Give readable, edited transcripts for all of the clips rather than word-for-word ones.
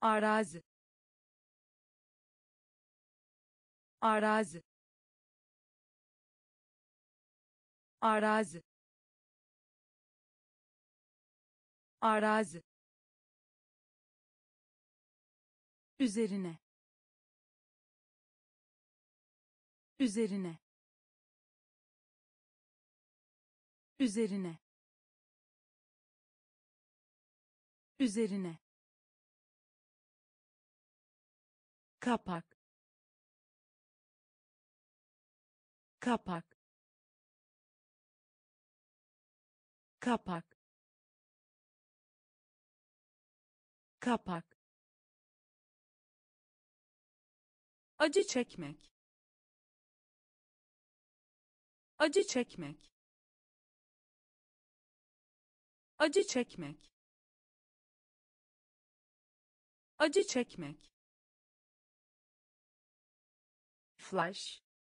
arazi, arazi, arazi, arazi, üzerine, üzerine, üzerine, üzerine, kapak, kapak, kapak, kapak, acı çekmek, acı çekmek, acı çekmek, acı çekmek, flash,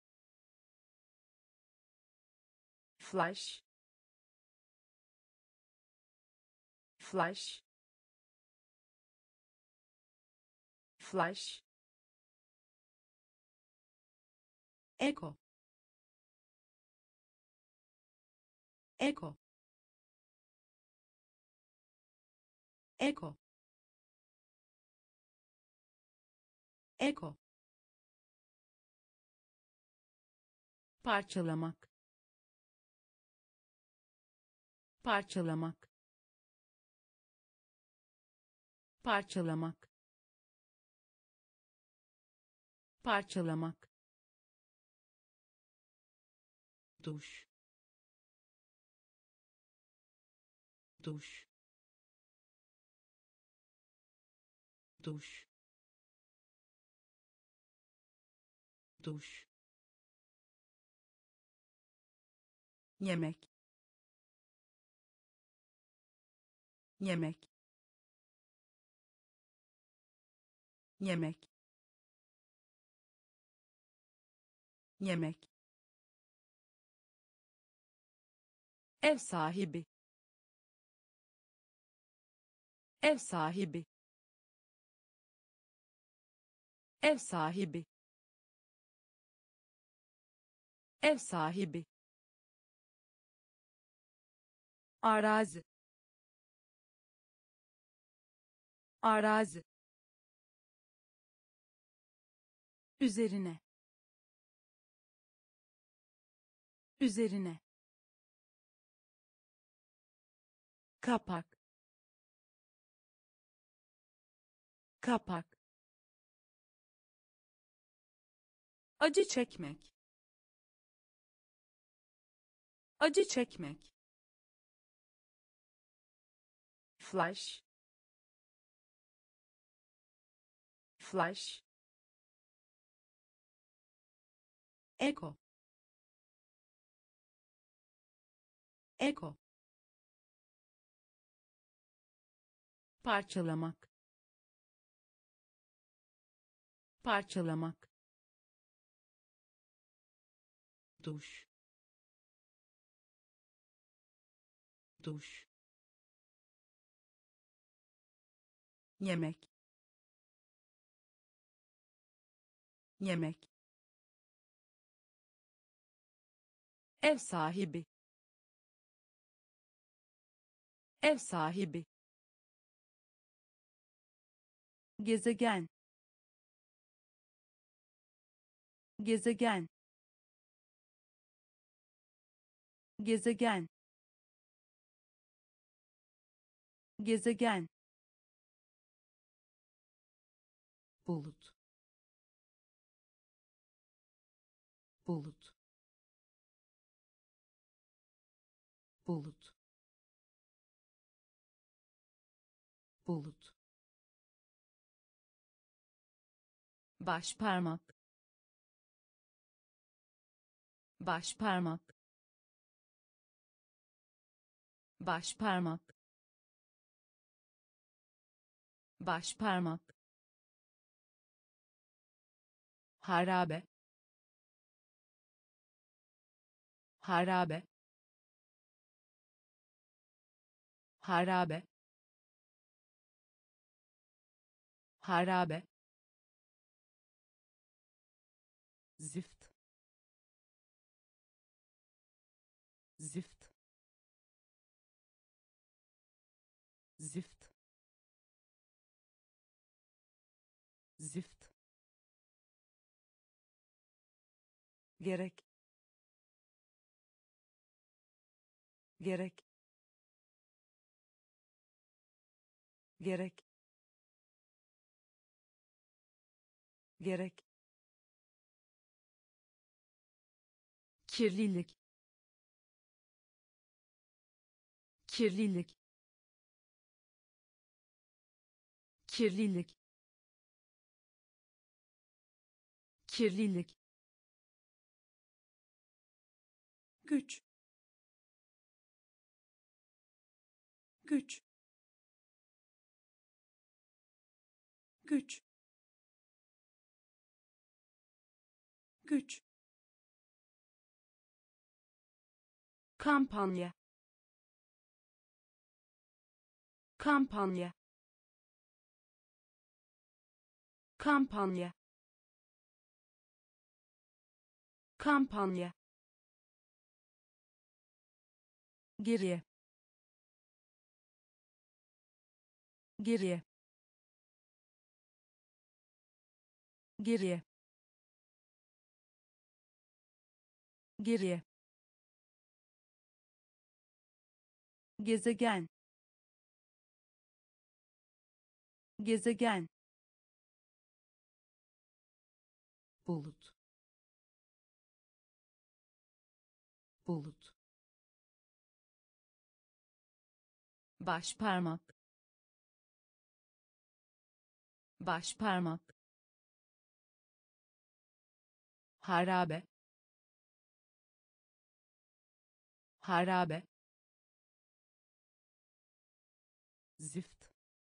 flash, flash, flash, eko, eko, eko, eko, parçalamak, parçalamak, parçalamak, parçalamak, duş, duş, duş, duş, yemek, yemek, yemek, yemek, ev sahibi, ev sahibi, ev sahibi, ev sahibi, arazi, arazi, üzerine, üzerine, kapak, kapak, acı çekmek, acı çekmek, flash, flash, eko, eko, parçalamak, parçalamak, duş, duş, yemek, yemek, ev sahibi, ev sahibi, gezegen, gezegen, gezegen, gezegen, bulut, bulut, bulut, bulut, başparmak, başparmak, başparmak, başparmak, harabe, harabe, harabe, harabe, zift, zift, zift, zift, gerek, gerek, gerek, gerek, kirlilik, kirlilik, kirlilik, kirlilik, güç, güç, güç, güç, kampanya, kampanya, kampanya, kampanya, geriye, geriye, geriye, geriye, gezegen, gezegen, bulut, bulut, başparmak, başparmak, harabe, harabe, zift,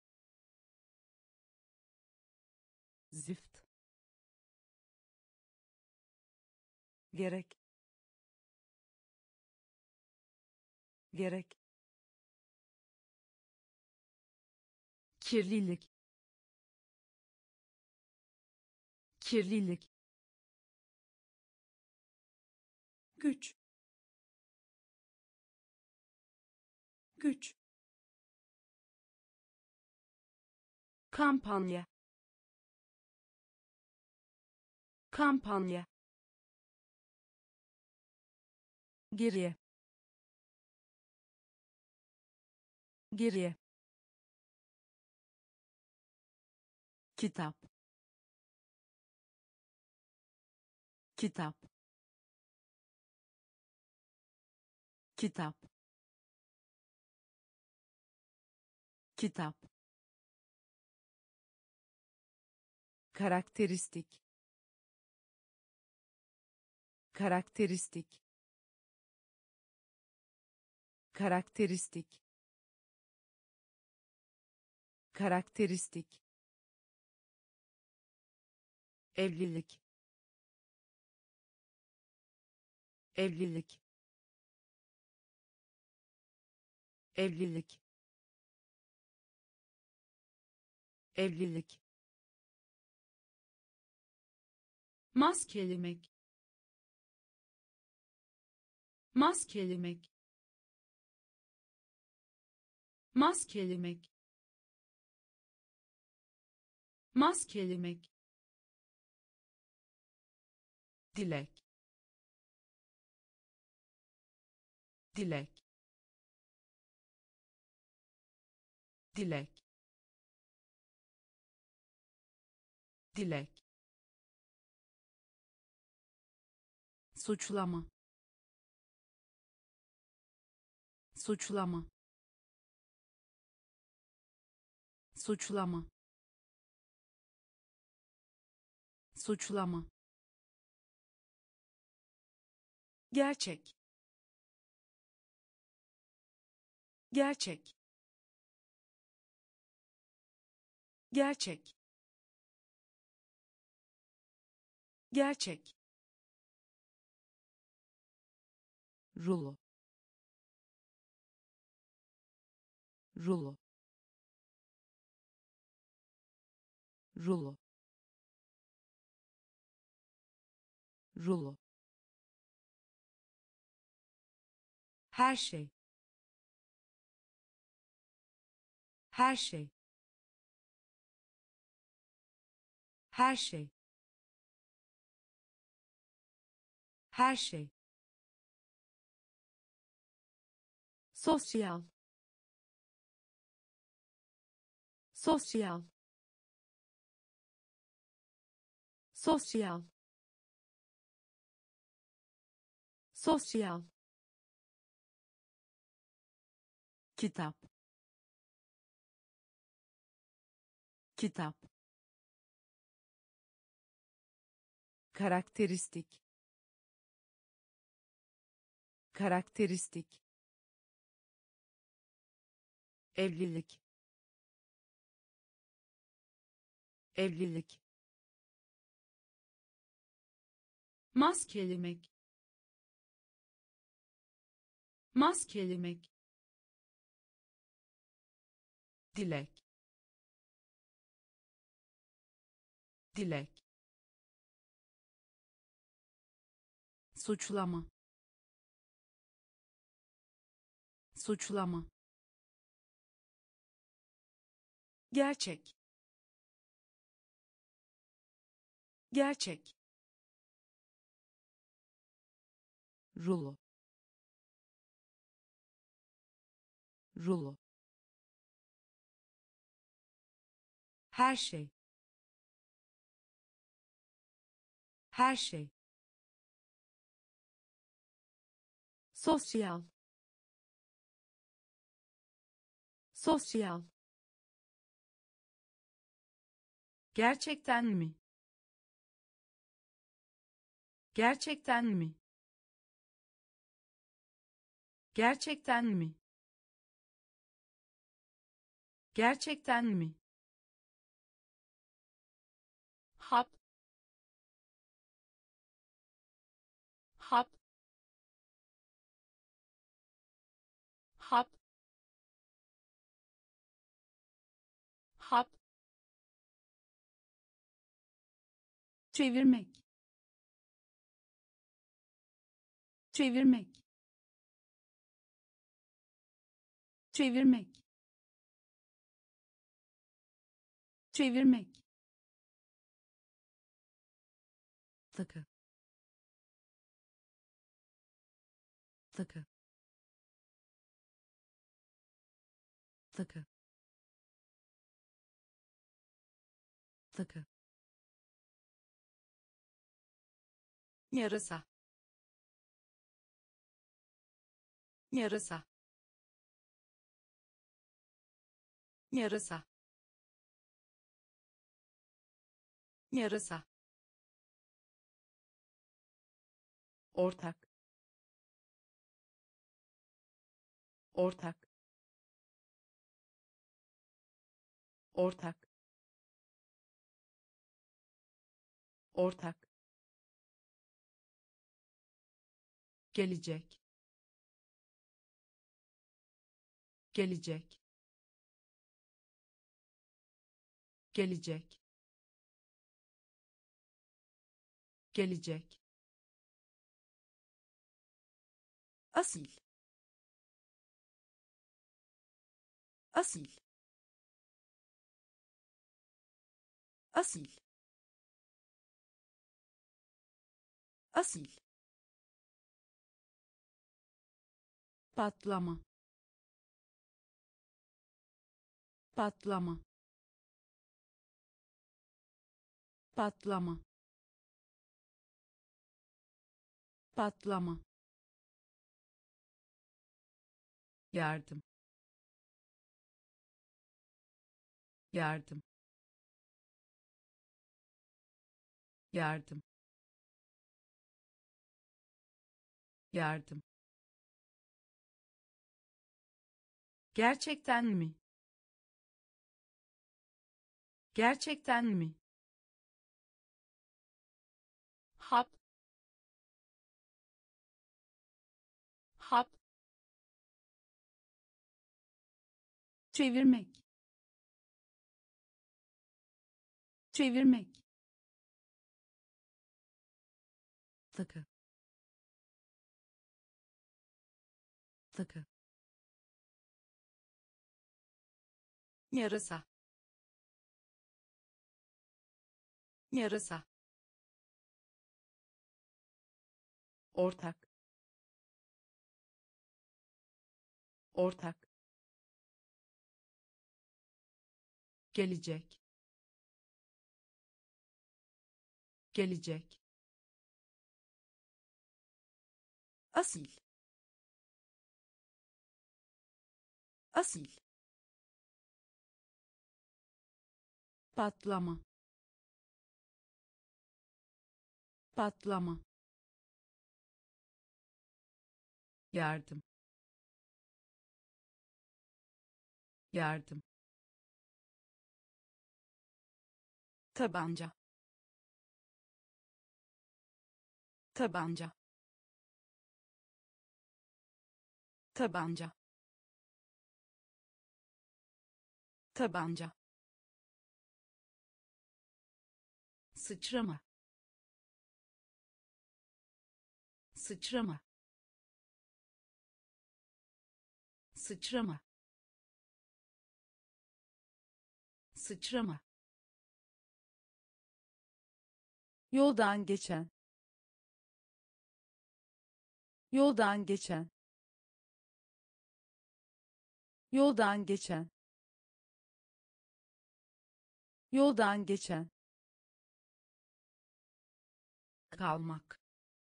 zift, gerek, gerek, kirlilik, kirlilik, güç, güç, kampanya, kampanya, geriye, geriye, kitap, kitap, kitap, kitap, karakteristik, karakteristik, karakteristik, karakteristik, evlilik, evlilik, evlilik, evlilik, maskelemek, maskelemek, maskelemek, maskelemek, dilek, dilek, dilek, dilek, suçlama, suçlama, suçlama, suçlama, gerçek, gerçek, gerçek, gerçek, rulo, rulo, rulo, rulo, her şey, her şey, her şey, her şey, sosyal, sosyal, sosyal, sosyal, kitap, kitap, karakteristik, karakteristik, evlilik, evlilik, maskelemek, maskelemek, dilek, dilek, suçlama, suçlama, gerçek, gerçek, rulo, rulo, her şey, her şey, sosyal, sosyal, gerçekten mi, gerçekten mi, gerçekten mi, gerçekten mi, hap, hap, hap, hap, çevirmek, çevirmek, çevirmek, çevirmek, takı, takı, takı, takı, yarasa, yarasa, yarasa, yarasa, ortak, ortak, ortak, ortak, gelecek, gelecek, gelecek, gelecek, asil, asil, asil, asil, patlama, patlama, patlama, patlama, yardım, yardım, yardım, yardım, gerçekten mi, gerçekten mi, hap, hap, çevirmek, çevirmek, takı, takı, yarasa, yarasa, ortak, ortak, gelecek, gelecek, asil, asil, patlama, patlama, yardım, yardım, tabanca, tabanca, tabanca, tabanca, sıçrama, sıçrama, sıçrama, sıçrama, yoldan geçen, yoldan geçen, yoldan geçen, yoldan geçen, kalmak,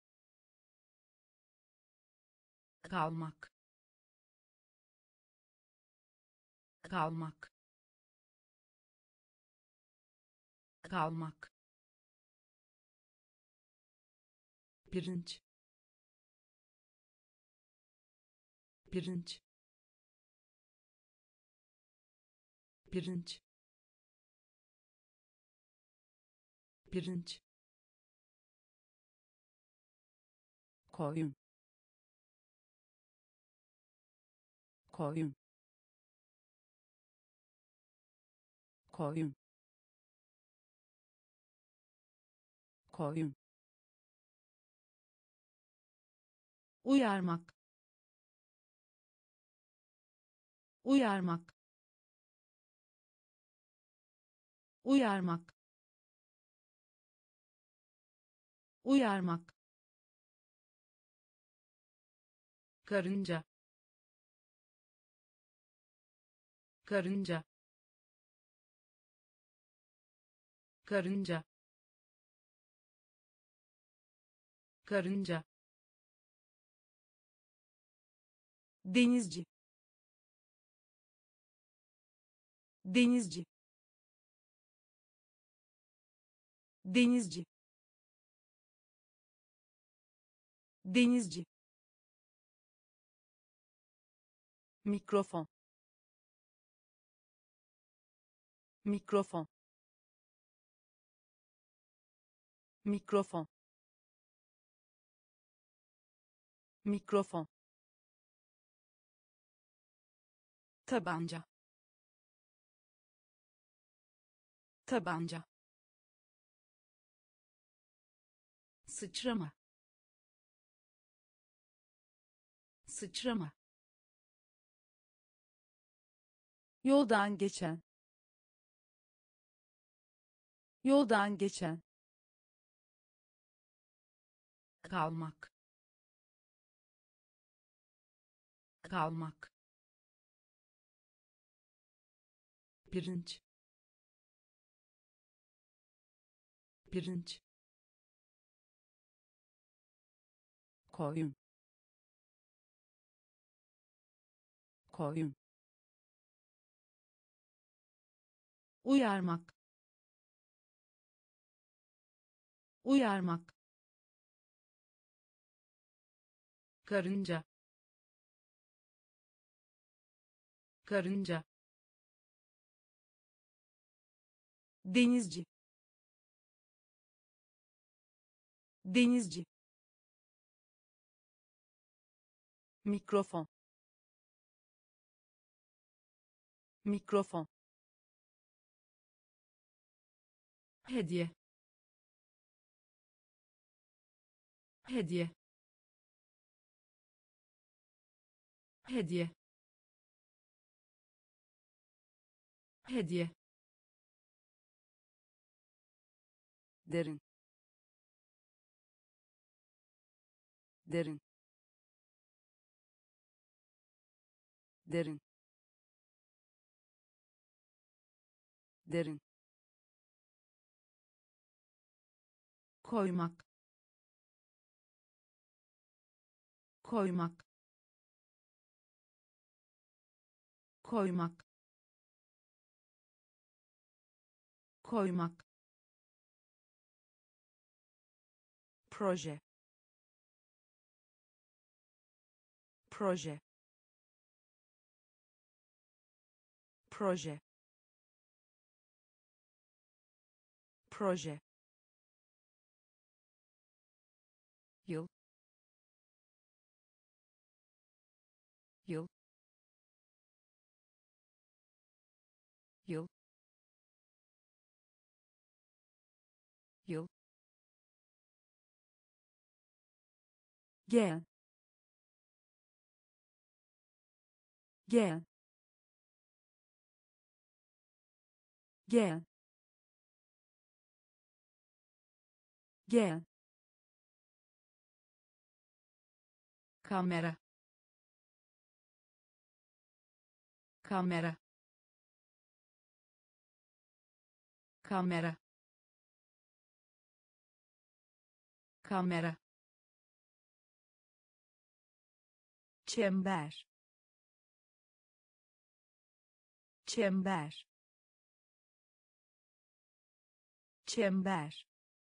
kalmak, kalmak, kalmak, pirinç, pirinç, pirinç, pirinç, koyun, koyun, koyun, koyun, uyarmak, uyarmak, uyarmak, uyarmak, karınca, karınca, karınca, karınca, denizci, denizci, denizci, denizci, mikrofon, mikrofon, mikrofon, mikrofon, tabanca, tabanca, sıçrama, sıçrama, yoldan geçen, yoldan geçen, kalmak, kalmak, pirinç, pirinç, koyun, koyun, uyarmak, uyarmak, karınca, karınca, denizci, denizci, mikrofon, mikrofon, hediye hediye hediye hediye derin derin derin derin koymak koymak koymak koymak proje proje proje proje yıl yıl yıl yıl gel gel gel gel kamera kamera kamera kamera çember çember çember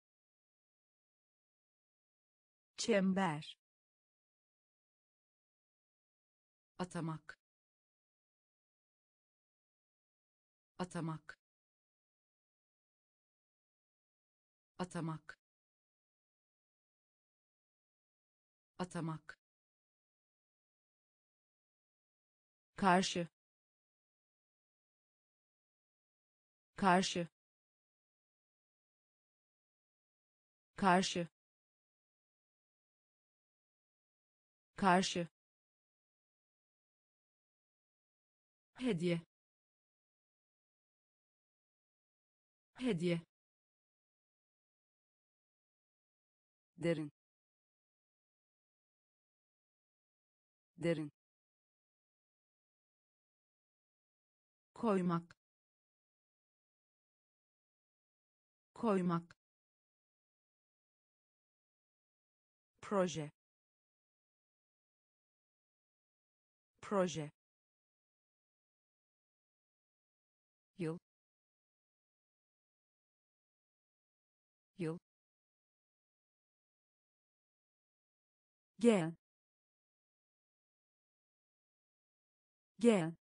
çember atamak atamak atamak atamak karşı karşı karşı karşı hediye hediye derin derin koymak koymak proje proje yıl yıl gel gel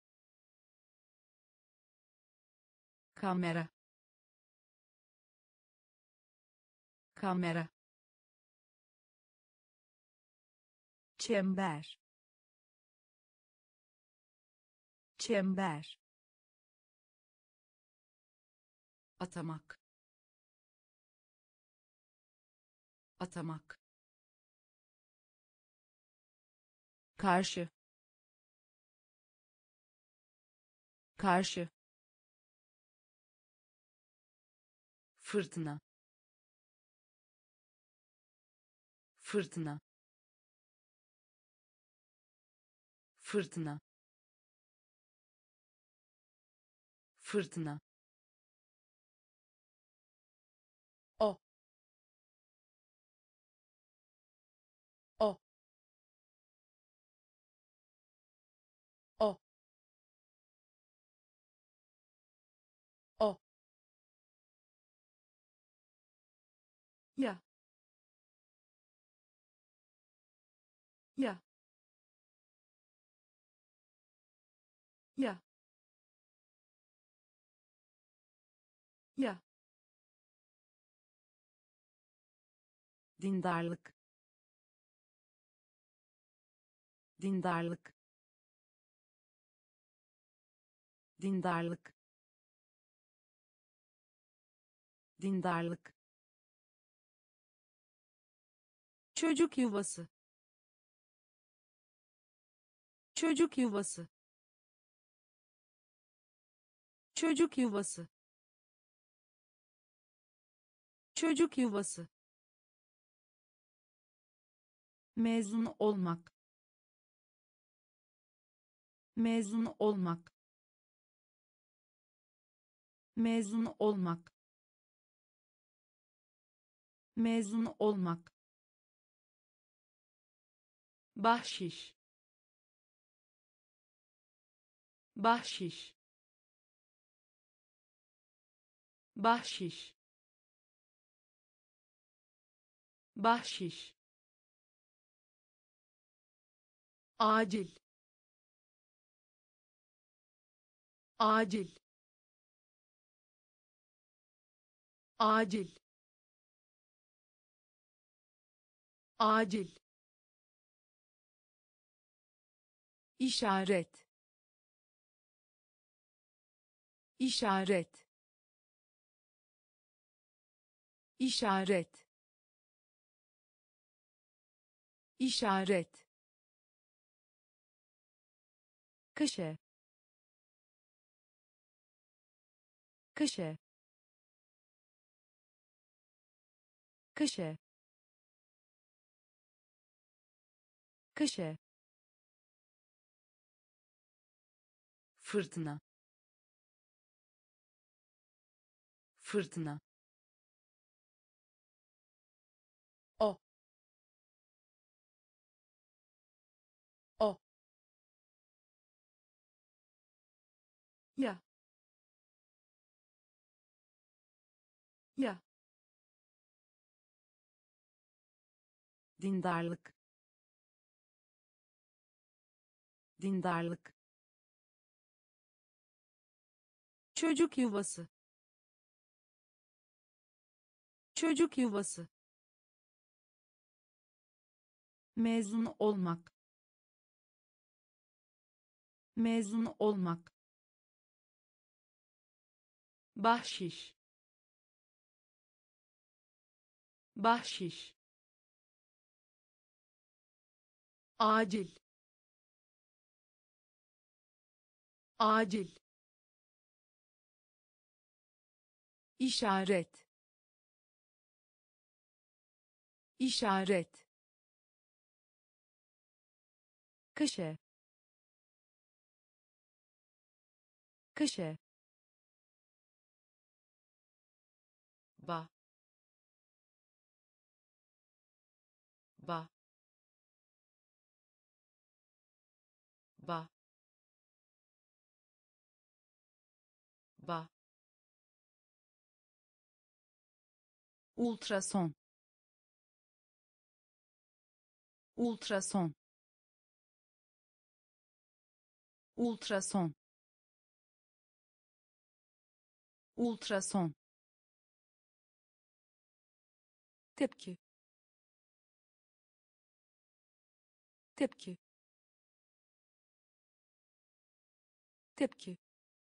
kamera kamera çember çember atamak atamak karşı karşı fırtına fırtına fırtına fırtına o o o o ya ya ya ya dindarlık dindarlık dindarlık dindarlık, çocuk yuvası, çocuk yuvası, çocuk yuvası, çocuk yuvası, mezun olmak, mezun olmak, mezun olmak, mezun olmak, bahşiş, bahşiş, bahşiş, bahşiş, acil, acil, acil, acil, işaret, işaret, işaret, işaret, köşe, köşe, köşe, köşe, fırtına, fırtına, o, o, ya, ya, dindarlık, dindarlık, çocuk yuvası, çocuk yuvası, mezun olmak, mezun olmak, bahşiş, bahşiş, acil, acil, işaret, işaret, köşe, köşe, ba, ba, ba, ba, ultrason, ultrason, ultrason, ultrason, tepki, tepki, tepki,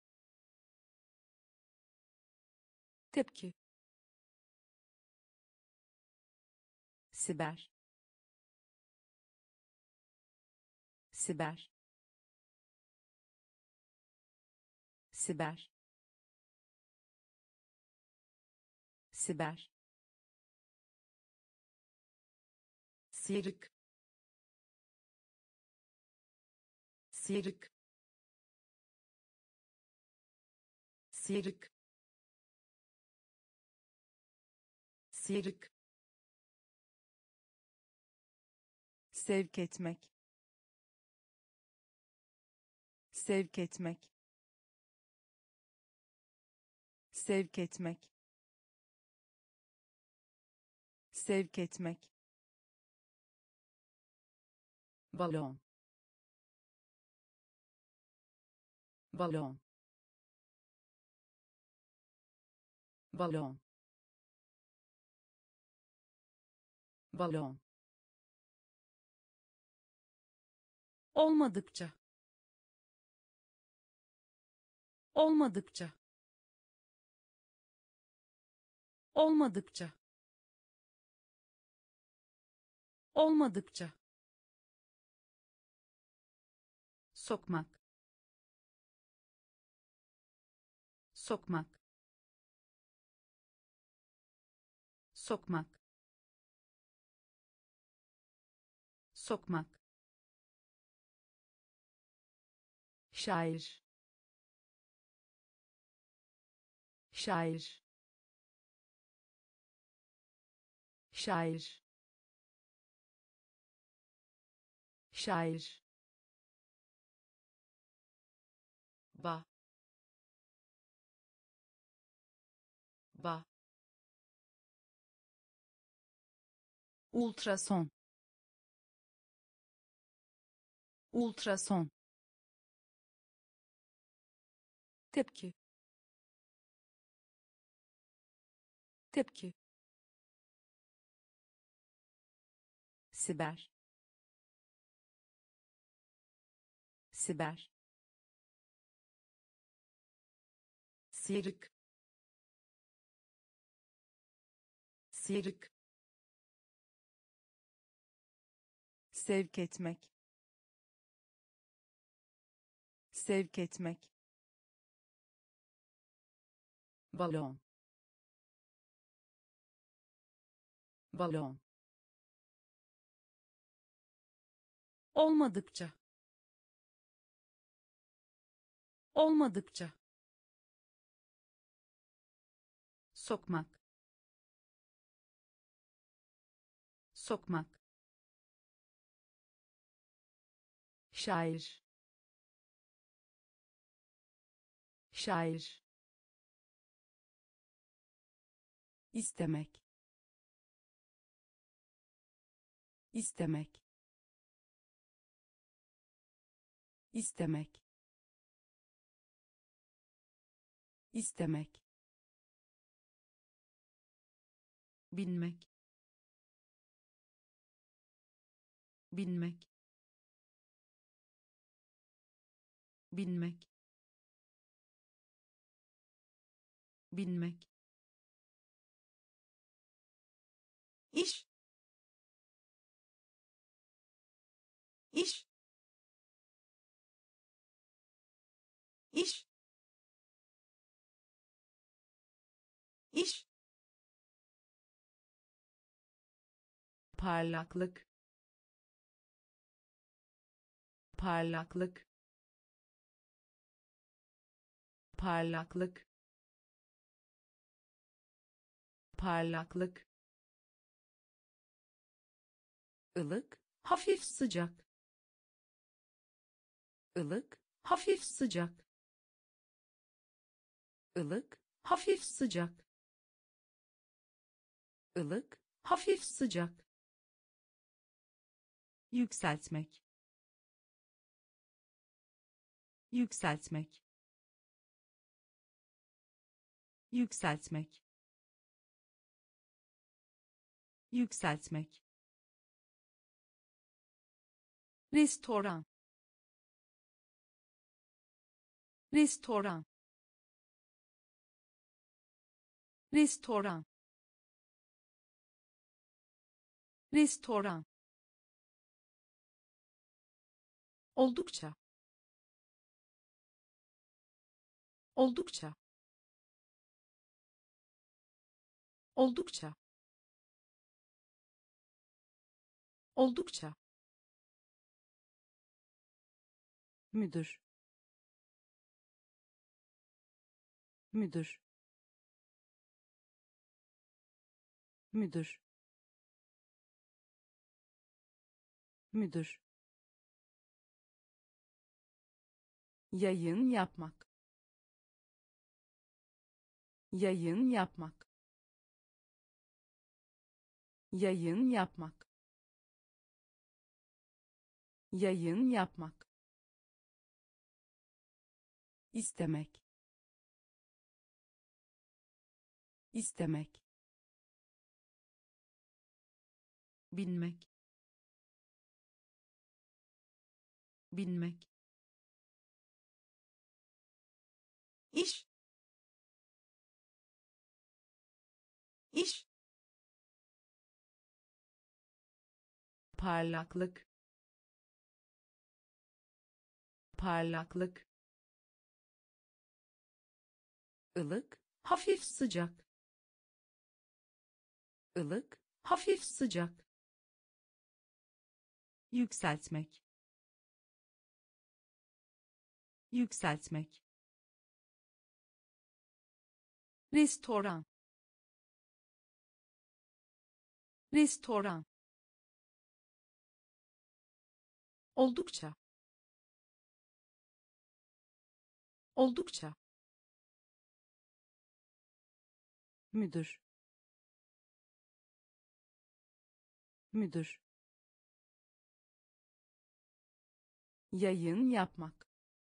tepki, siber, siber, siber, siber, sıyrık, sıyrık, sıyrık, sıyrık, sevk etmek, sevk etmek, sevk etmek, sevk etmek, balon, balon, balon, balon, olmadıkça, olmadıkça, olmadıkça olmadıkça sokmak sokmak sokmak sokmak şair şair şair şair ba ba ultrason ultrason tepki tepki siber siber sıyrık sıyrık sevk etmek sevk etmek balon balon olmadıkça olmadıkça sokmak sokmak şair şair istemek istemek istemek istemek binmek binmek binmek binmek iş iş iş iş parlaklık parlaklık parlaklık parlaklık ılık hafif sıcak ılık hafif sıcak ılık hafif sıcak ılık hafif sıcak yükseltmek yükseltmek yükseltmek yükseltmek restoran restoran restoran restoran oldukça oldukça oldukça oldukça müdür müdür müdür müdür yayın yapmak yayın yapmak yayın yapmak yayın yapmak istemek istemek binmek binmek iş iş, parlaklık, parlaklık, ılık, hafif sıcak, ılık, hafif sıcak, yükseltmek, yükseltmek, restoran, restoran, oldukça, oldukça, müdür, müdür, yayın yapmak,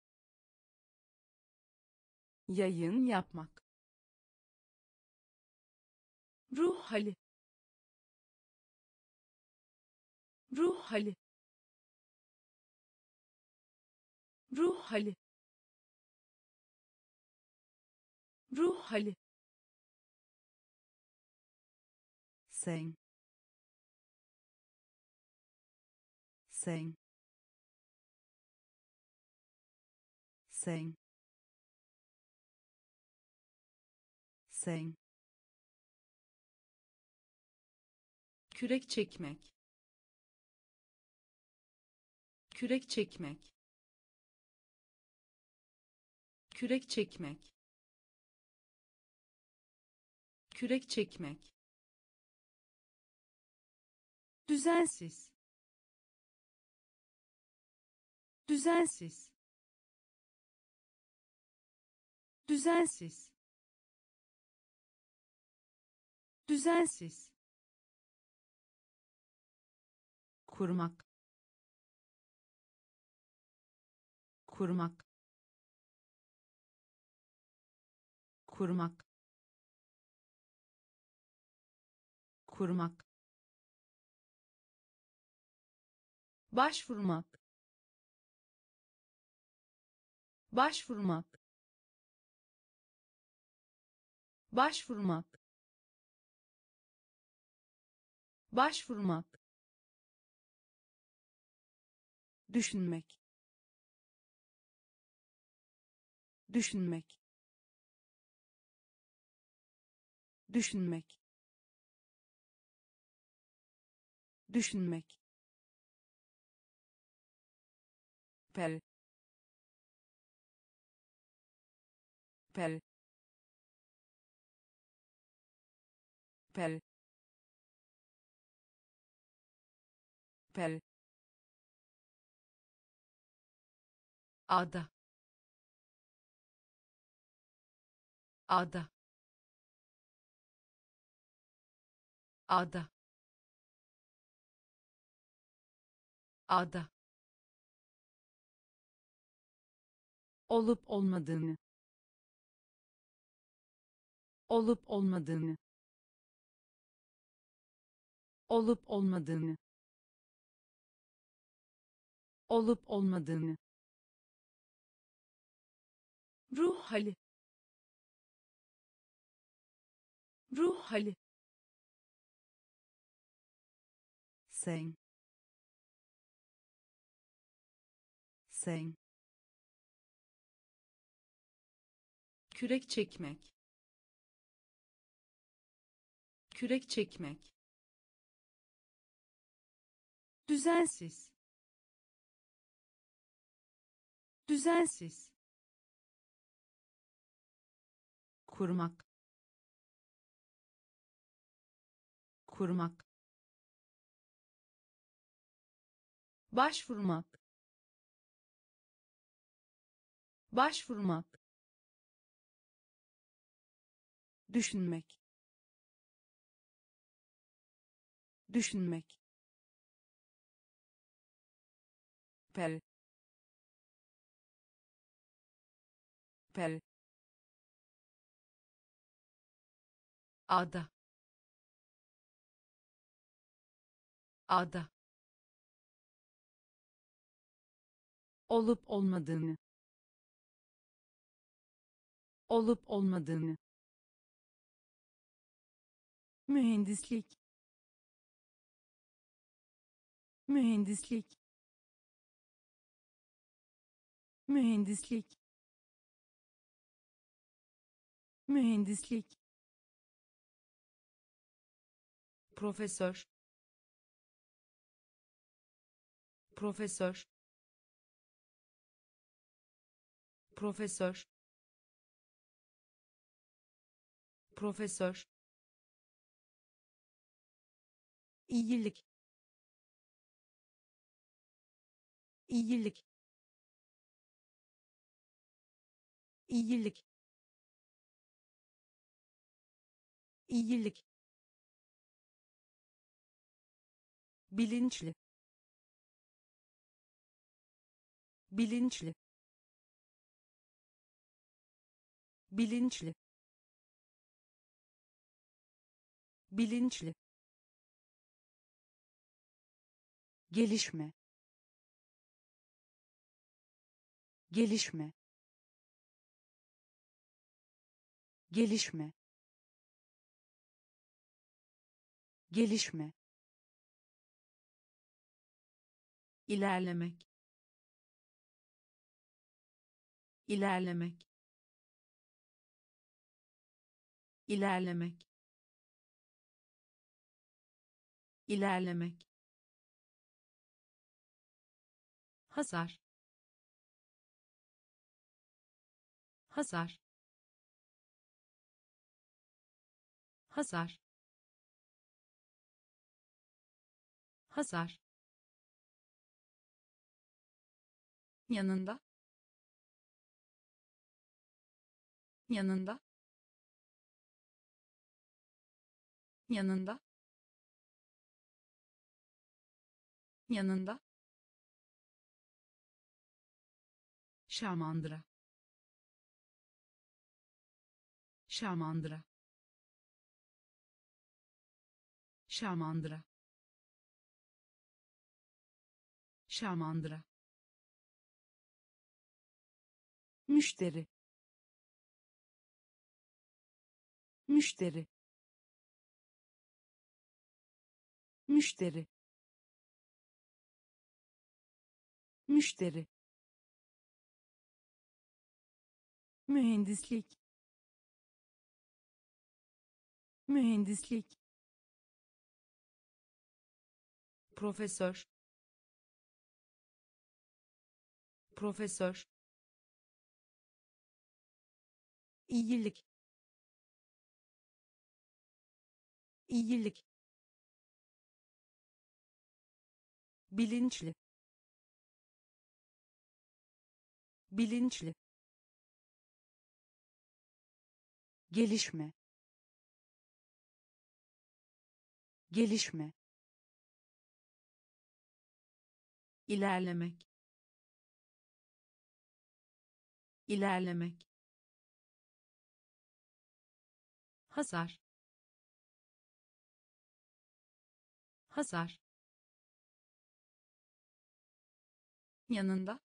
yayın yapmak, ruh hali, ruh hali, ruh hali, ruh hali, sen, sen, sen, sen, kürek çekmek, kürek çekmek, kürek çekmek, kürek çekmek, düzensiz, düzensiz, düzensiz, düzensiz, kurmak, kurmak, kurmak, kurmak, başvurmak, başvurmak, başvurmak, başvurmak, düşünmek, düşünmek, düşünmek, düşünmek, pel, pel, pel, pel, ada, ada, ada, ada, olup olmadığını, olup olmadığını, olup olmadığını, olup olmadığını, ruh hali, ruh hali, sen, sen, kürek çekmek, kürek çekmek, düzensiz, düzensiz, kurmak, kurmak, başvurmak, başvurmak, düşünmek, düşünmek, pel, pel, ada, ada, olup olmadığını, olup olmadığını, mühendislik, mühendislik, mühendislik, mühendislik, profesör, profesör, profesör, profesör, iyilik, iyilik, iyilik, iyilik, bilinçli, bilinçli, bilinçli, bilinçli, gelişme, gelişme, gelişme, gelişme, ilerlemek, ilerlemek, ilerlemek, ilerlemek, hasar, hasar, hasar, hasar, yanında, yanında, yanında, yanında, şamandıra, şamandıra, şamandıra, şamandıra, müşteri, müşteri, müşteri, müşteri, mühendislik, mühendislik, profesör, profesör, iyilik, iyilik, bilinçli, bilinçli, gelişme, gelişme, ilerlemek, ilerlemek, hasar, hasar, yanında,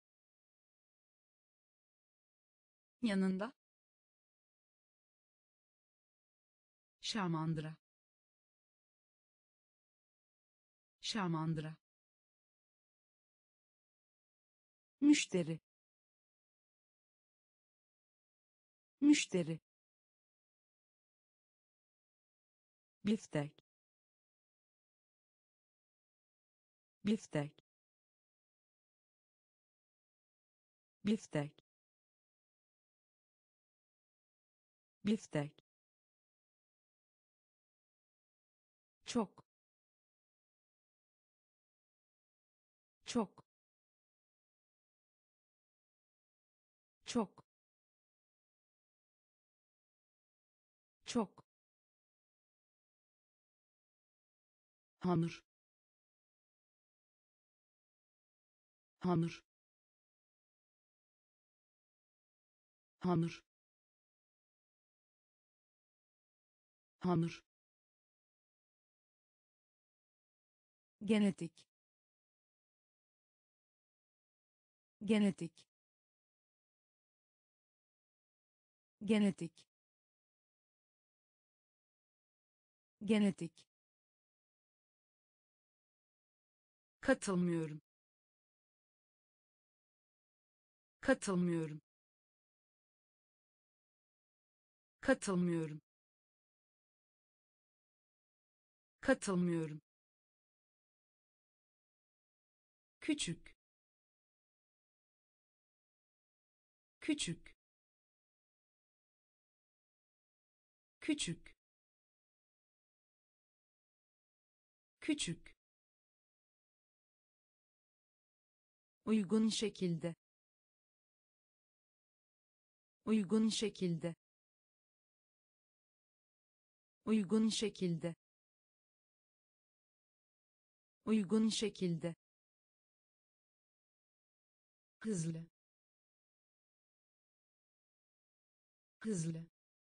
yanında, şamandıra, şamandıra, müşteri, müşteri, biftek, biftek, biftek, biftek, çok, çok, çok, çok, hamur, hamur, hamur, hamur, genetik, genetik, genetik, genetik, katılmıyorum, katılmıyorum, katılmıyorum, katılmıyorum, küçük, küçük, küçük, küçük, uygun şekilde, uygun şekilde, uygun şekilde, uygun şekilde, hızlı, hızlı,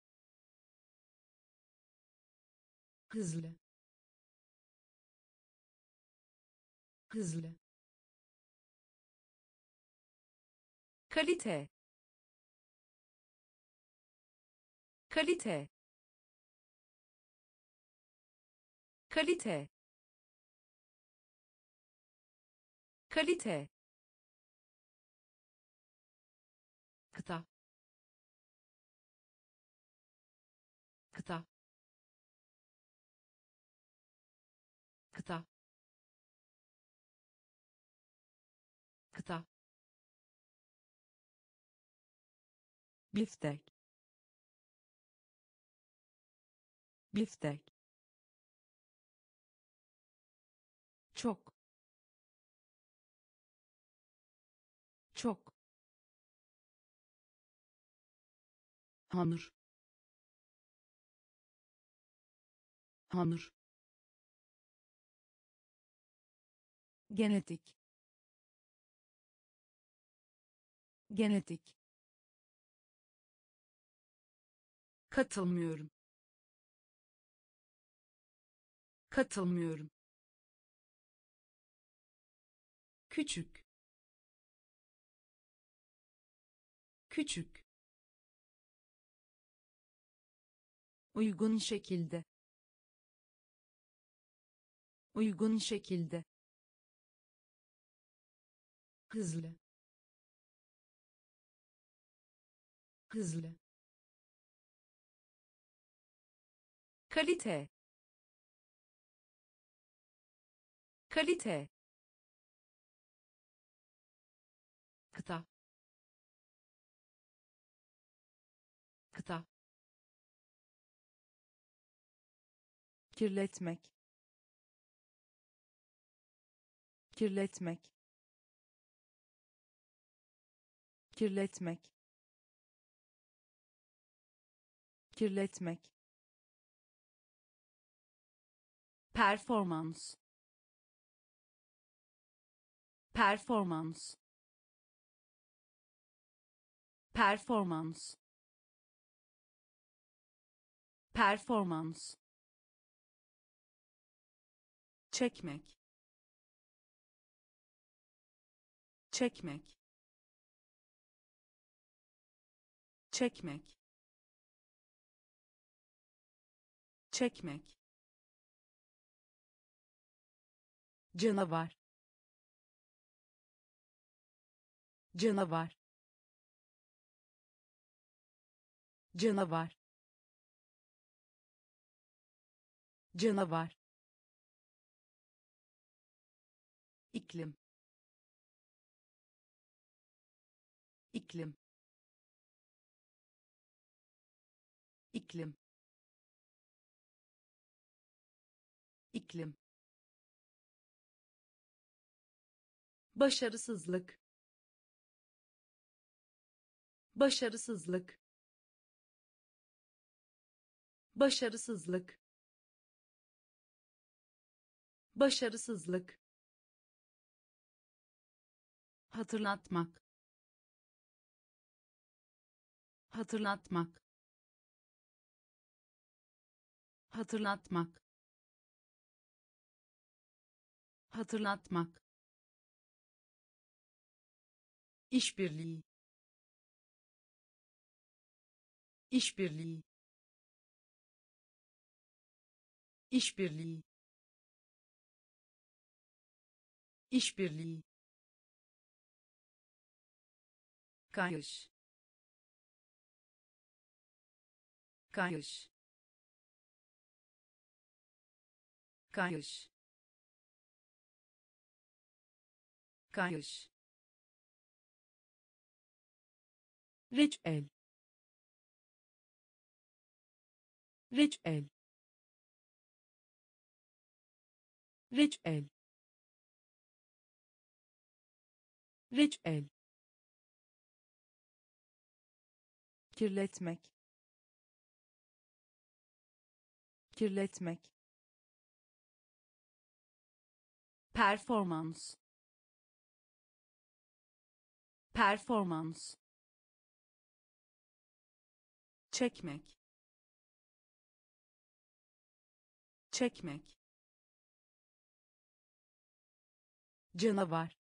hızlı, hızlı, kalite, kalite, kalite, kalite, kıta, kıta, kıta, kıta, biftek, biftek, çok, çok, hamur, hamur, genetik, genetik, katılmıyorum, katılmıyorum, küçük, küçük, uygun şekilde, uygun şekilde, hızlı, hızlı, kalite, kalite, kıta, kıta, kirletmek, kirletmek, kirletmek, kirletmek, performans, performans, performans, performans, çekmek, çekmek, çekmek, çekmek, canavar, canavar, canavar, canavar, iklim, iklim, iklim, iklim, başarısızlık, başarısızlık, başarısızlık, başarısızlık, hatırlatmak, hatırlatmak, hatırlatmak, hatırlatmak, işbirliği, işbirliği, işbirliği, işbirliği, kayış, kayış, kayış, kayış, reçel, reçel, reçel, reçel, kirletmek, kirletmek, performans, performans, çekmek, çekmek, canavar,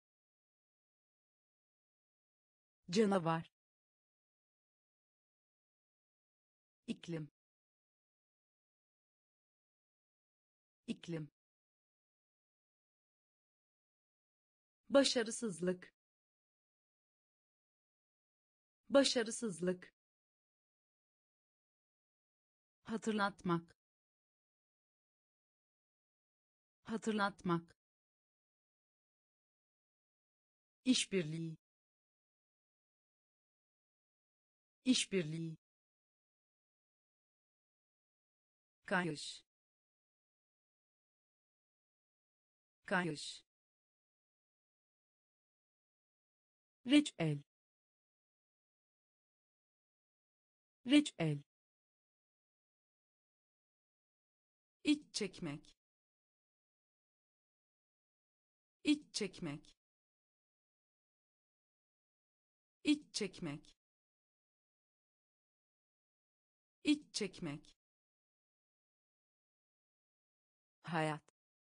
canavar, iklim, iklim, başarısızlık, başarısızlık, hatırlatmak, hatırlatmak, işbirliği, işbirliği, kayış, kayış, reçel, reçel, iç çekmek, iç çekmek, iç çekmek, iç çekmek, hayat,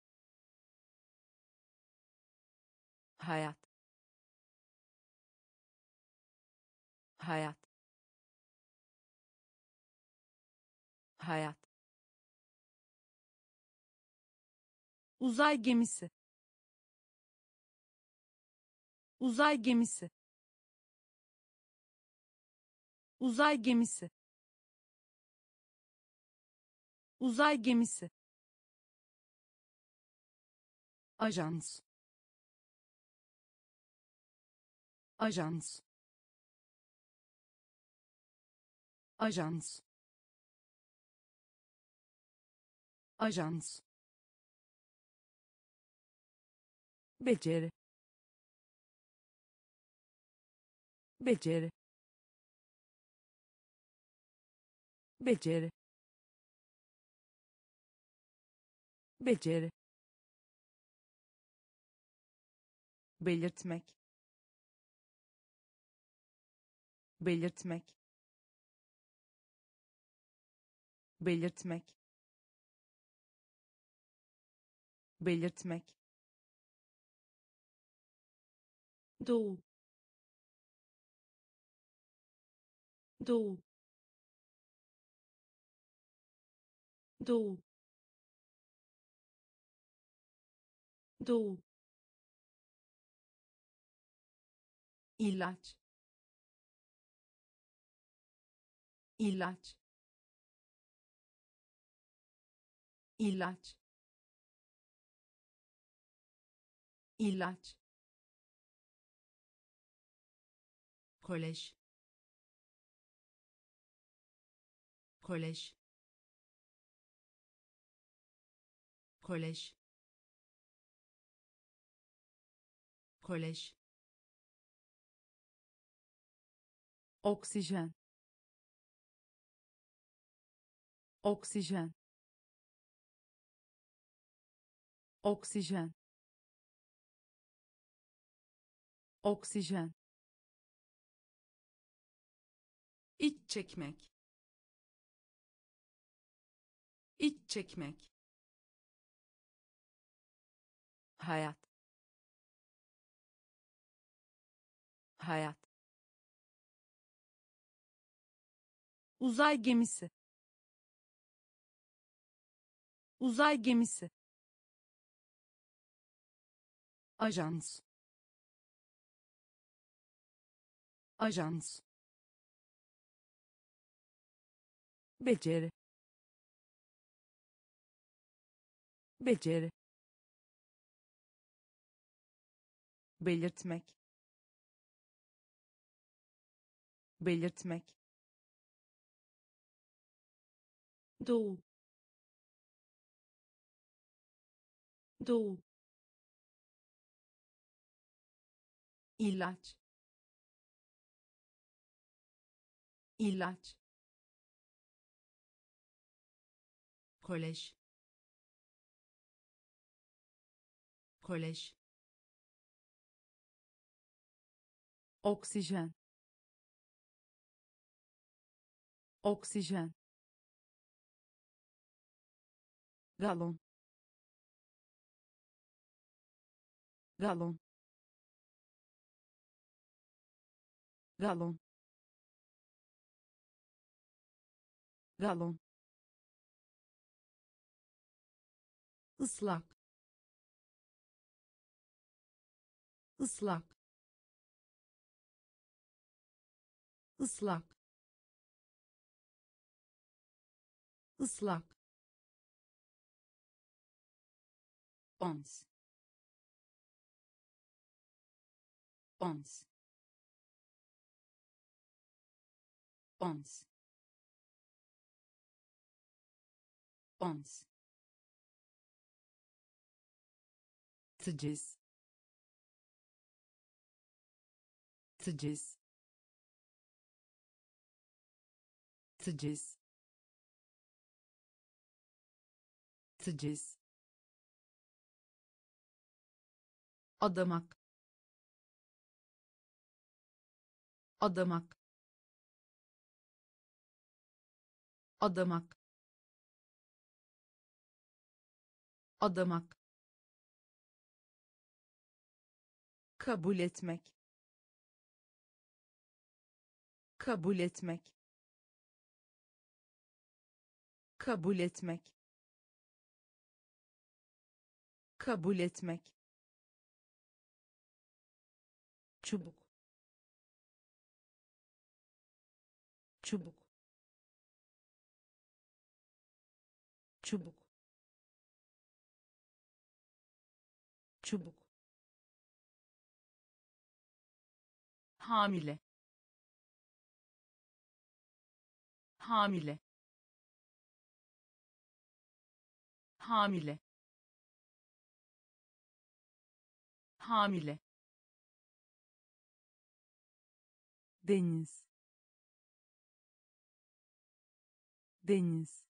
hayat, hayat, hayat, uzay gemisi, uzay gemisi, uzay gemisi, uzay gemisi, ajans, ajans, ajans, ajans, beceri, beceri, beceri, beceri, belirtmek, belirtmek, belirtmek, belirtmek, doğu, doğu, doğu, doğu, ilaç, ilaç, ilaç, ilaç, kolej, kolej, kolej, kolej, oksijen, oksijen, oksijen, oksijen, iç çekmek, iç çekmek, hayat, hayat, uzay gemisi, uzay gemisi, ajans, ajans, beceri, beceri, belirtmek, belirtmek, doğu, doğu, ilaç, ilaç, kolej, kolej, oksijen, oksijen, galon, galon, galon, galon, ıslak, ıslak, ıslak, ıslak, ons, ons, ons, ons, teciz, teciz, teciz, teciz, adamak, adamak, adamak, adamak, kabul etmek, kabul etmek, kabul etmek, kabul etmek, çubuk, çubuk, çubuk, çubuk, hamile, hamile, hamile, hamile, deniz, deniz,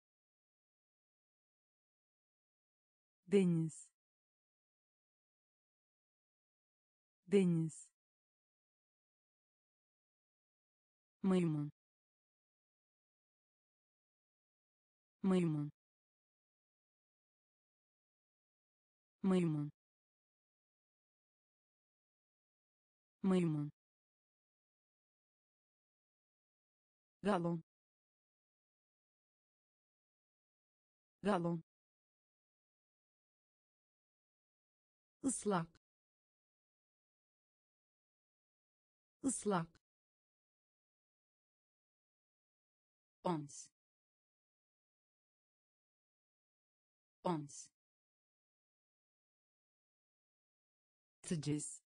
deniz, deniz, maymun, maymun, maymun, maymun, galon, galon, ıslak, ıslak, ons, ons, teciz,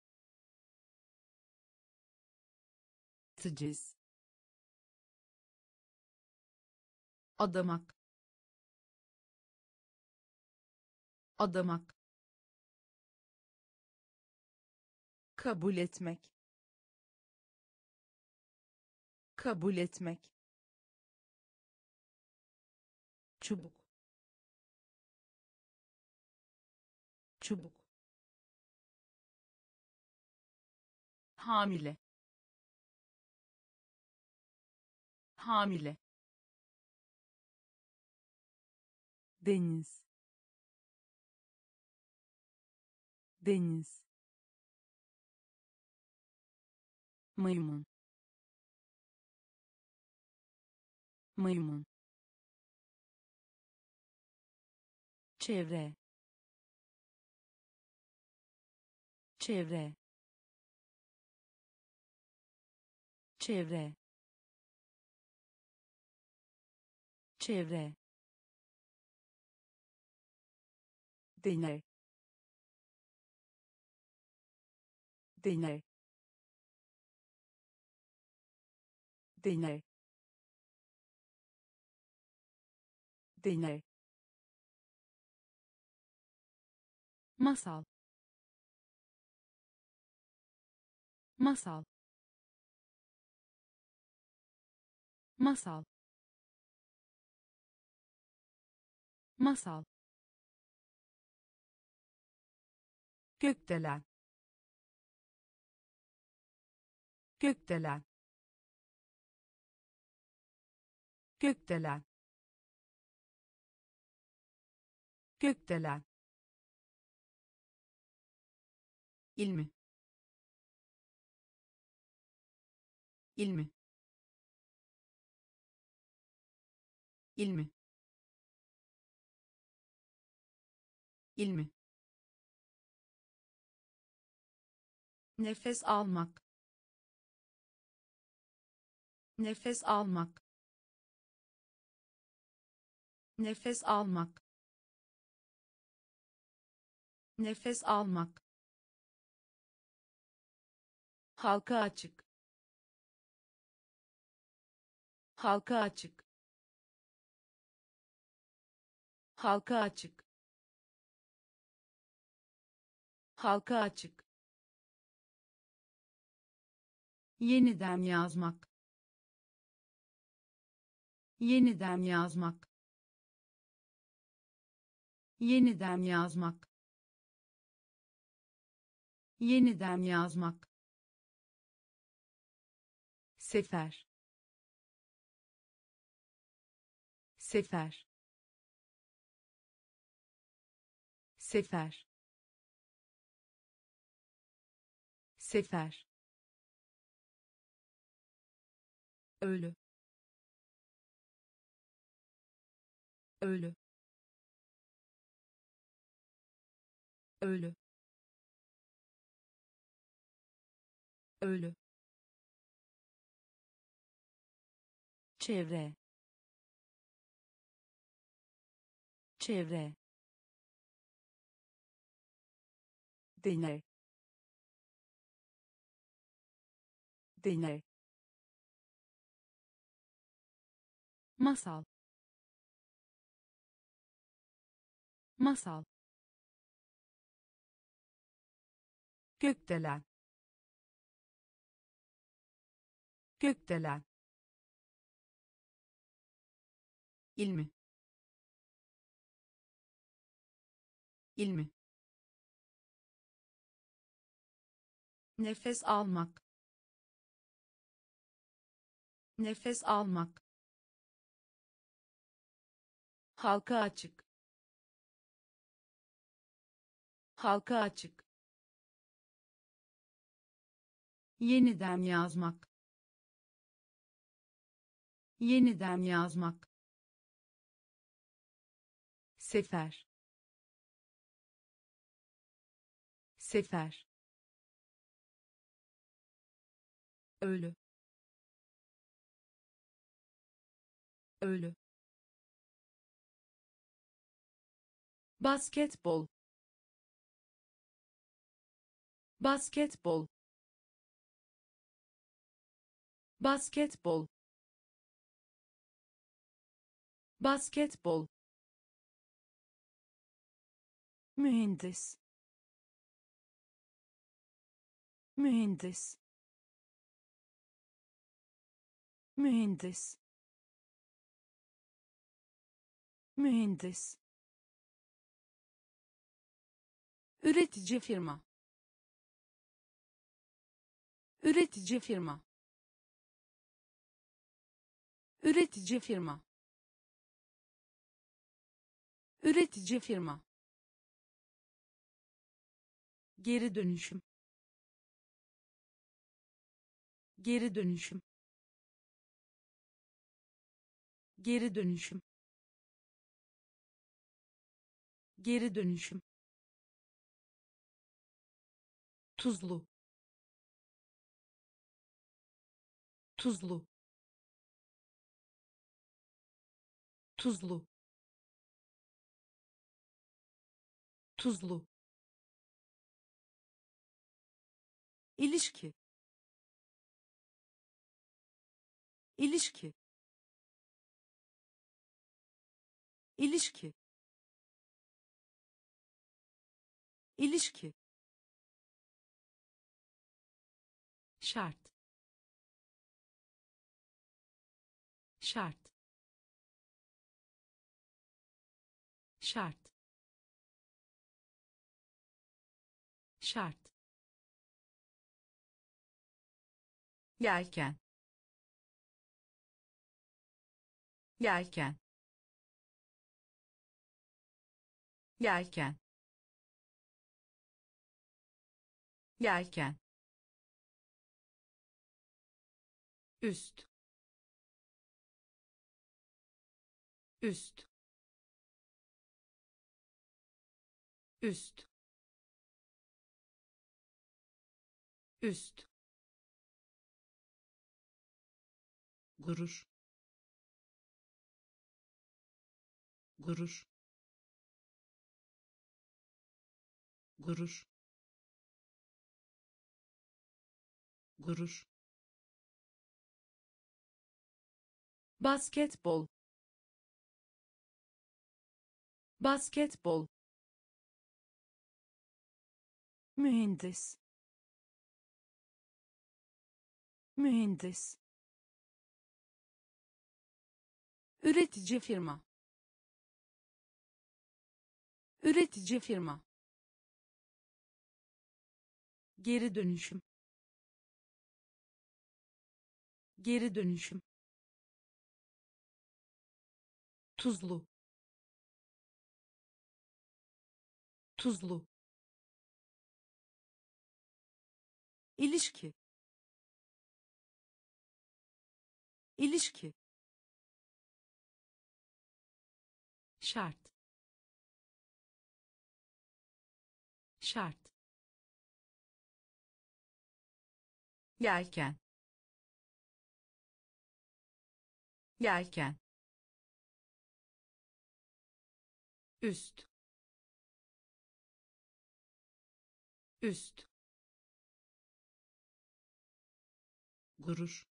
teciz, adamak, adamak, kabul etmek, kabul etmek, çubuk, çubuk, hamile, hamile, deniz, deniz, maymun, maymun, çevre, çevre, çevre, çevre, deney, deney, deney, deney, masal, masal, masal, masal, gökdelen, gökdelen, gökdelen, gökdelen, ilmi, ilmi, ilmi, ilmi, nefes almak, nefes almak, nefes almak, nefes almak, halka açık, halka açık, halka açık, halka açık, yeniden yazmak, yeniden yazmak, yeniden yazmak, yeniden yazmak, sefer, sefer, sefer, sefer, ölü, ölü, ölü, ölü, çevre, çevre, deney, deney, masal, masal, gökdelen, gökdelen, ilmi, ilmi, nefes almak, nefes almak, halka açık, halka açık, yeniden yazmak, yeniden yazmak, sefer, sefer, ölü, ölü, basketbol, basketbol, basketbol, basketbol, mühendis, mühendis, mühendis, mühendis, üretici firma, üretici firma, üretici firma, üretici firma, geri dönüşüm, geri dönüşüm, geri dönüşüm, Geri dönüşüm. Tuzlu. Tuzlu. Tuzlu. Tuzlu. İlişki. İlişki. İlişki. İlişki. Şart. Şart. Şart. Şart. Yelken. Yelken. Yelken. Yelken. Üst. Üst. Üst. Üst. Gurur. Gurur. Gurur. Gurur. Basketbol. Basketbol. Mühendis. Mühendis. Üretici firma. Üretici firma. Geri dönüşüm. Geri dönüşüm. Tuzlu. Tuzlu. İlişki. İlişki. Şart. Şart. Yelken. Yelken. Üst. Üst. Gurur.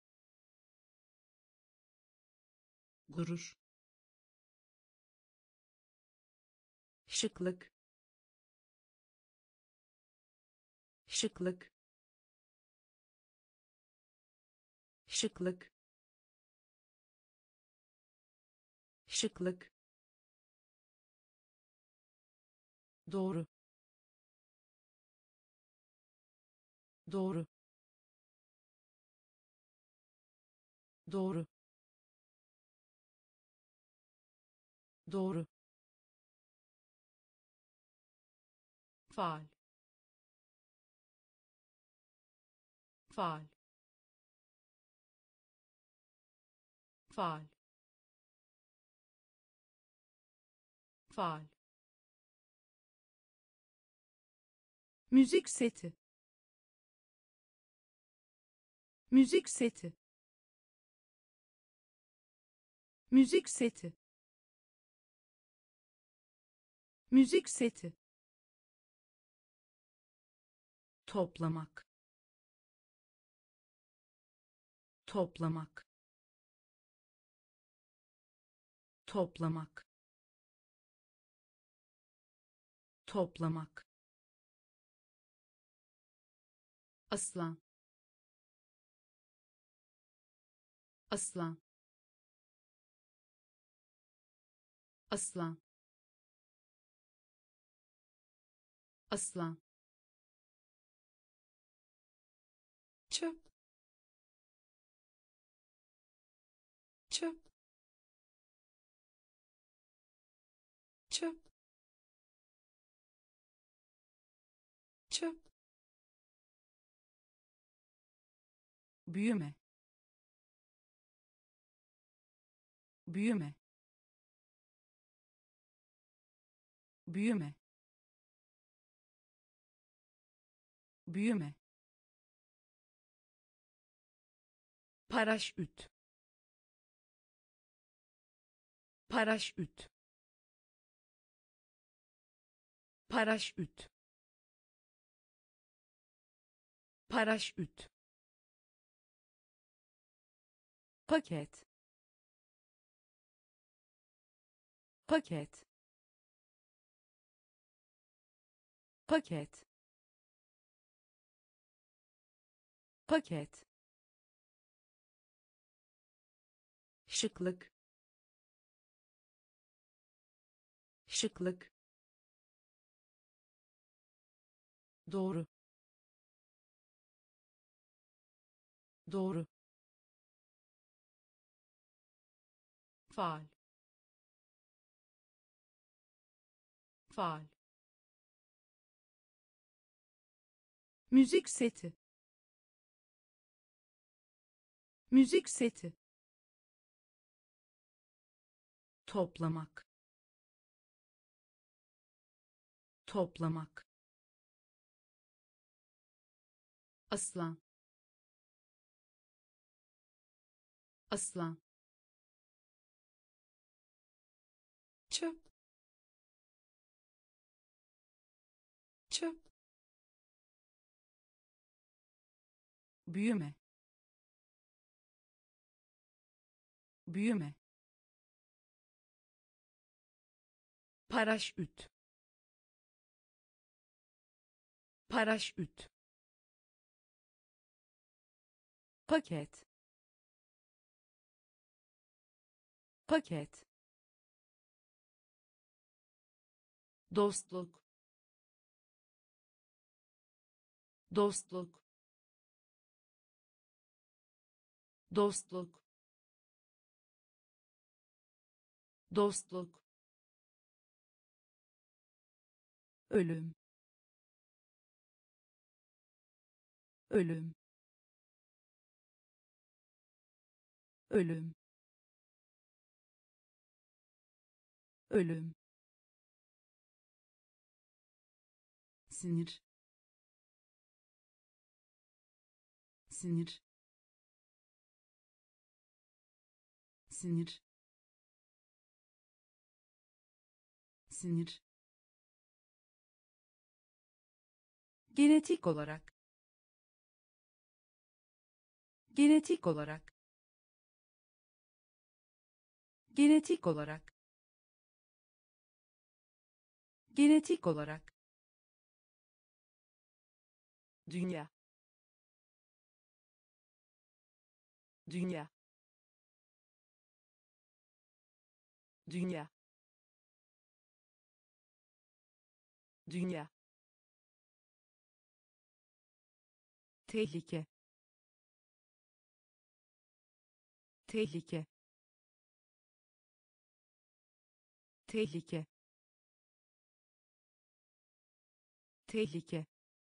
Gurur. Şıklık. Şıklık. Şıklık. Şıklık. Doğru. Doğru. Doğru. Doğru. Faal. Faal. Faal. Faal. Müzik seti. Müzik seti. Müzik seti. Müzik seti. Toplamak. Toplamak. Toplamak. Toplamak. Aslan. Aslan. Aslan. Aslan. Çöp. Çöp. Çöp. Çöp. Büyüme. Büyüme. büyüme, büyüme, paraşüt, paraşüt, paraşüt, paraşüt, paket, paket, paket, paket, şıklık, şıklık, doğru, doğru, faal, faal, müzik seti, müzik seti, toplamak, toplamak, aslan, aslan, çöp, çöp, büyüme, büyüme, paraşüt, paraşüt, paket, paket, dostluk, dostluk, dostluk, dostluk, ölüm, ölüm, ölüm, ölüm, sinir, sinir, sinir, sinir, genetik olarak, genetik olarak, genetik olarak, genetik olarak, dünya, dünya, dünya, dünya, tehlike, tehlike, tehlike, tehlike,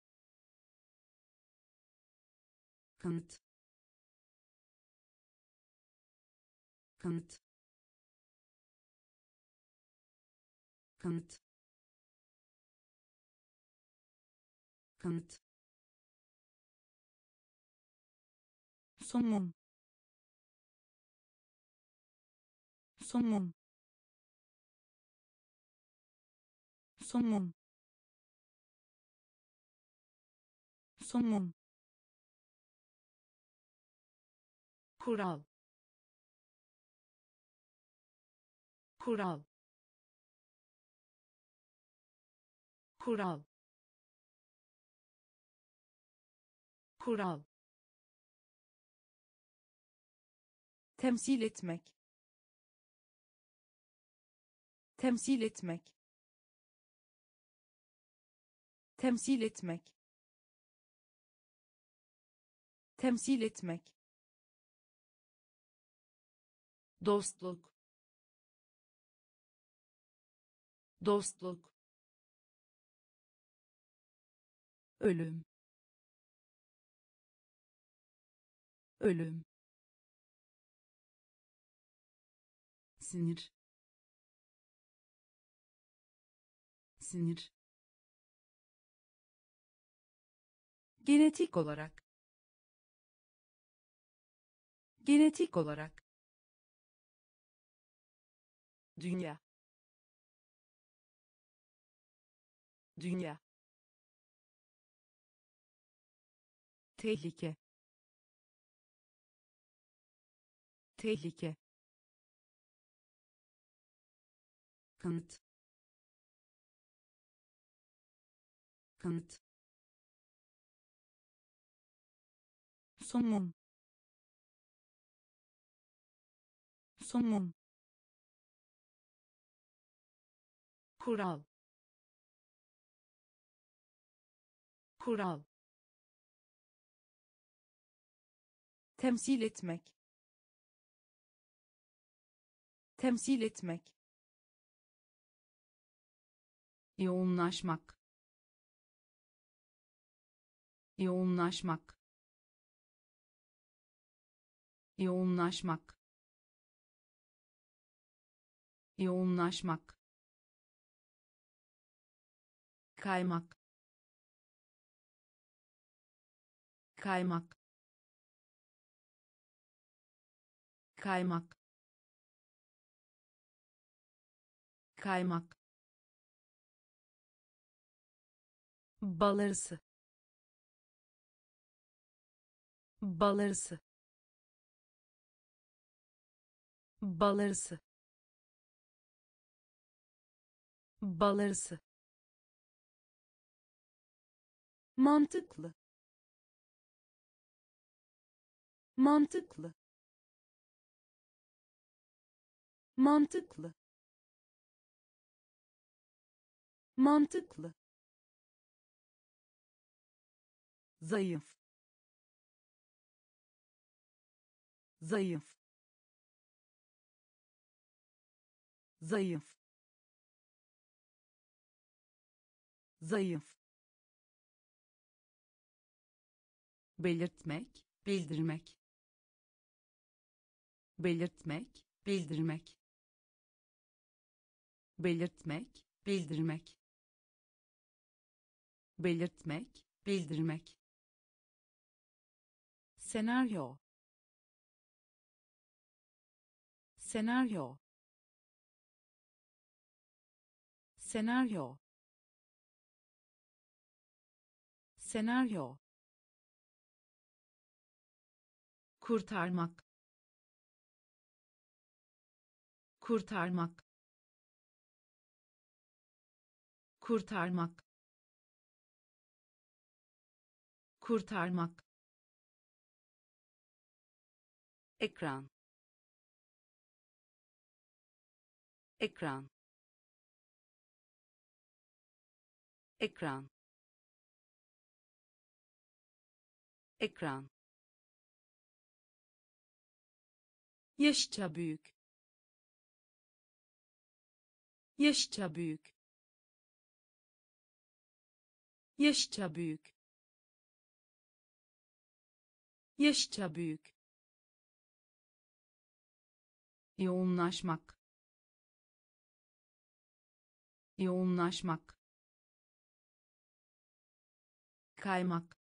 kanıt, kanıt, kanıt, kanıt, somun, somun, somun, somun, kural, kural, kural, kural, temsil etmek, temsil etmek, temsil etmek, temsil etmek, dostluk, dostluk, ölüm, ölüm, sinir, sinir, genetik olarak, genetik olarak, dünya, dünya, tehlike, tehlike, kanıt, kanıt, somun, somun, kural, kural, temsil etmek, temsil etmek, yoğunlaşmak, yoğunlaşmak, yoğunlaşmak, yoğunlaşmak, kaymak, kaymak, kaymak, kaymak, bal arısı, bal arısı, bal arısı, bal arısı, mantıklı, mantıklı, mantıklı, mantıklı, zayıf, zayıf, zayıf, zayıf, belirtmek, bildirmek, belirtmek, bildirmek, belirtmek, bildirmek, belirtmek, bildirmek, senaryo, senaryo, senaryo, senaryo, kurtarmak, kurtarmak, kurtarmak, kurtarmak, ekran, ekran, ekran, ekran, yaşça büyük, yaşça büyük, yaşça büyük, yaşça büyük, yoğunlaşmak, yoğunlaşmak, kaymak,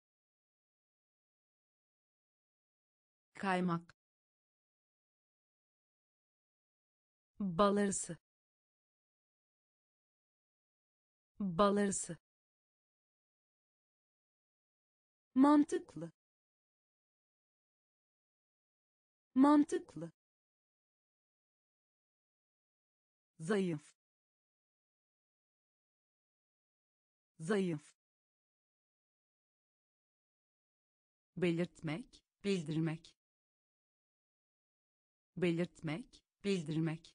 kaymak, bal arısı, bal arısı, mantıklı, mantıklı, zayıf, zayıf, belirtmek, bildirmek, belirtmek, bildirmek,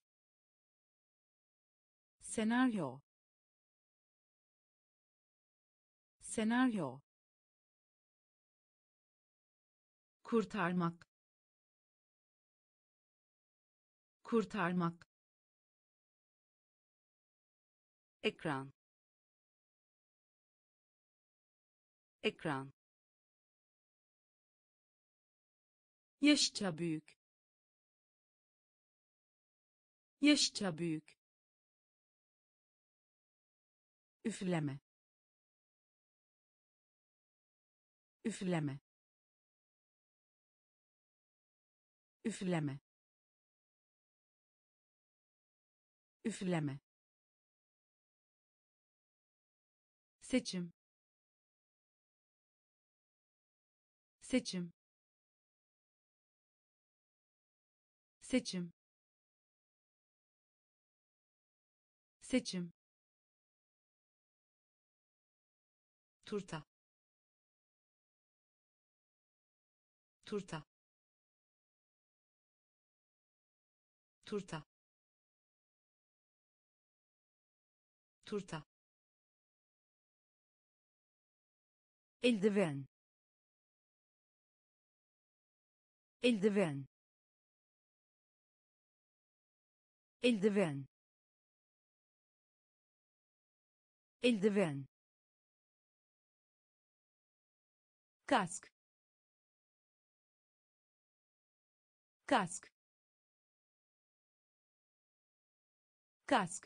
senaryo, senaryo, kurtarmak, kurtarmak, ekran, ekran, yaşça büyük, yaşça büyük, üfleme, üfleme, üfleme, üfleme, seçim, seçim, seçim, seçim, turta, turta, turta, turta, eldiven, eldiven, eldiven, eldiven, kask, kask, kask,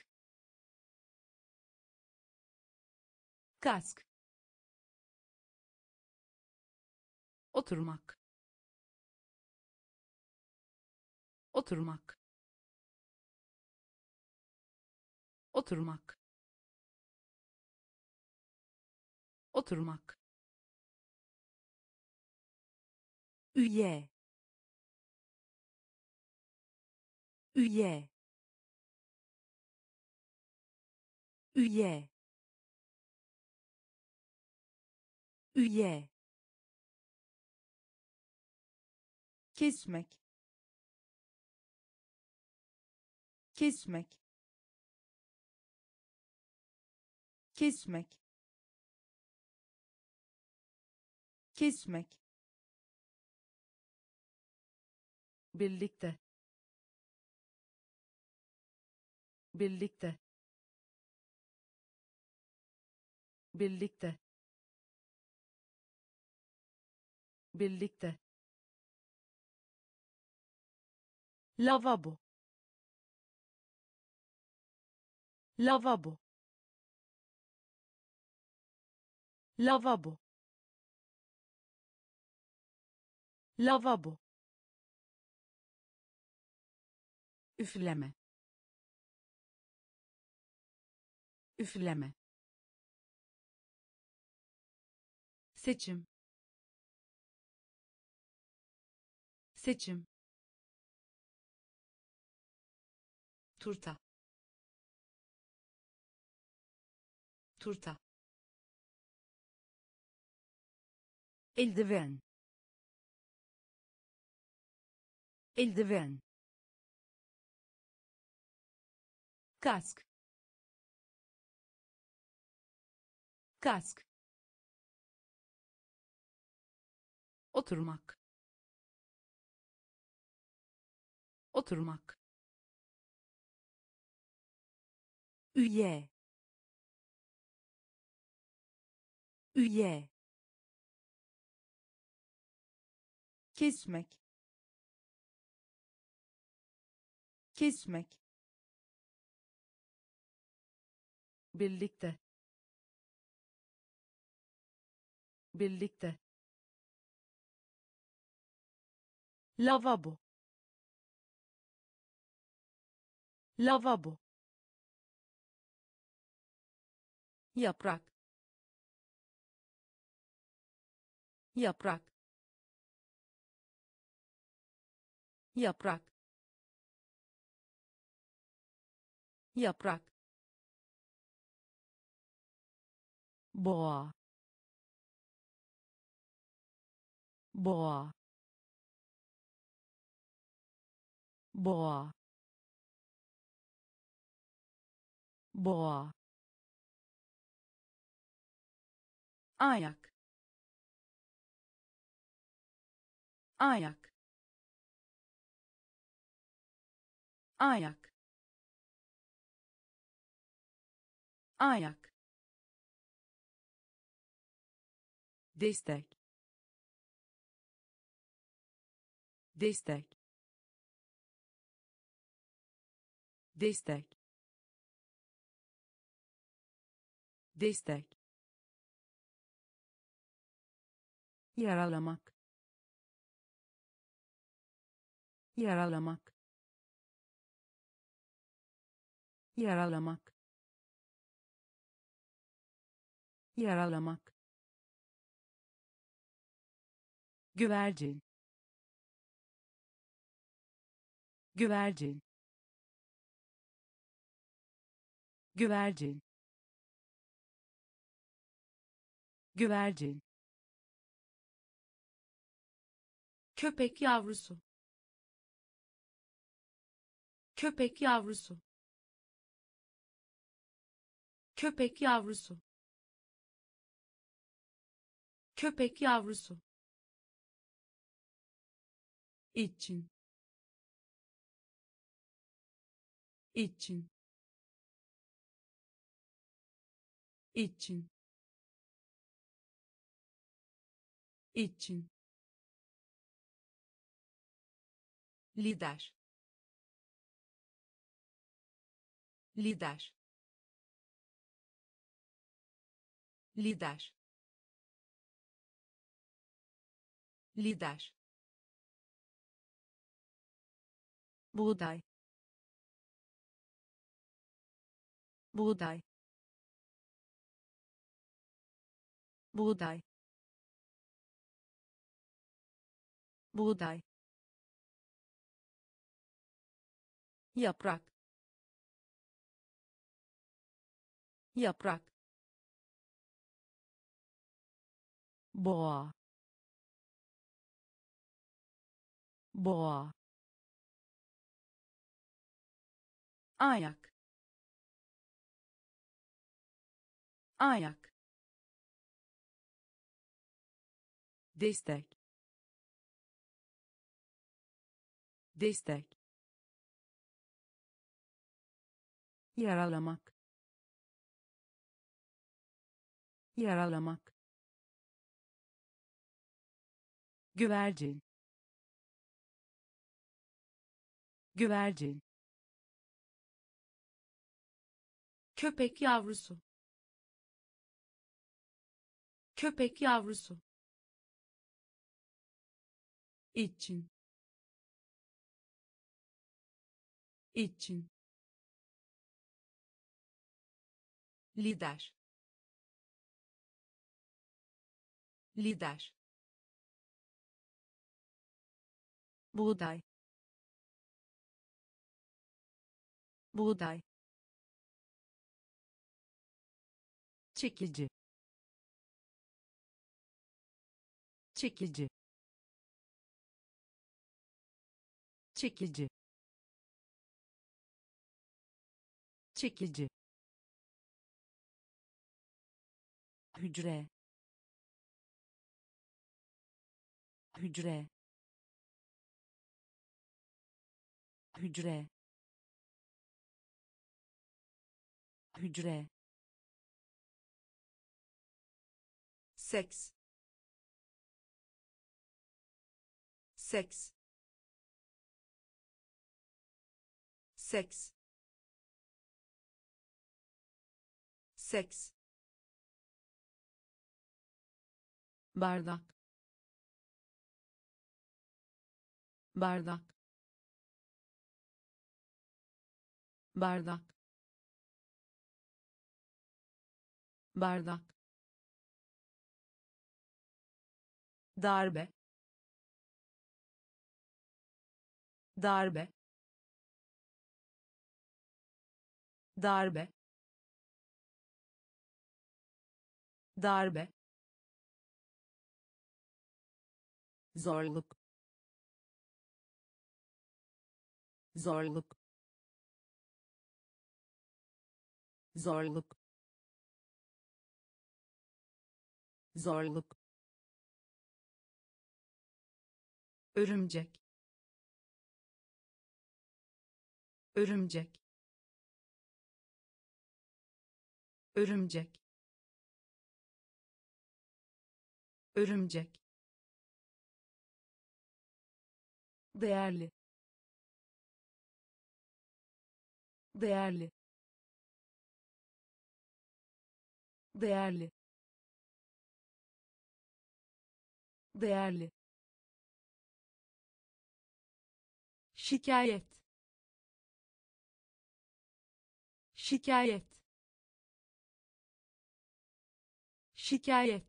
kask, oturmak, oturmak, oturmak, oturmak, üye, üye, üye, üye, kesmek, kesmek, kesmek, kesmek, birlikte, birlikte, birlikte, birlikte, lavabo, lavabo, lavabo, lavabo, üfleme, üfleme, seçim, seçim, turta, turta, eldiven, eldiven, kask, kask, oturmak, oturmak, üye, üye, kesmek, kesmek, birlikte, birlikte, lavabo, lavabo, yaprak, yaprak, yaprak, yaprak, boğa, boğa, boğa, boğa, ayak, ayak, ayak, ayak, destek, destek, destek, destek, yaralamak, yaralamak, yaralamak, yaralamak, güvercin, güvercin, güvercin, güvercin, köpek yavrusu, köpek yavrusu, köpek yavrusu, köpek yavrusu, için, için, için, için, lider, lider, lider, lider, buğday, buğday, buğday, buğday, yaprak, yaprak, boğa, boğa, ayak, ayak, destek, destek, yaralamak, yaralamak, güvercin, güvercin, köpek yavrusu, köpek yavrusu, için, için, lider, lider, buğday, buğday, çekici, çekici, çekici, çekici, hücre, hücre, hücre, hücre, seks, seks, seks, seks, bardak, bardak, bardak, bardak, darbe, darbe, darbe, darbe, zorluk, zorluk, zorluk, zorluk, örümcek, örümcek, örümcek, örümcek, değerli, değerli, değerli, değerli, şikayet, şikayet, şikayet,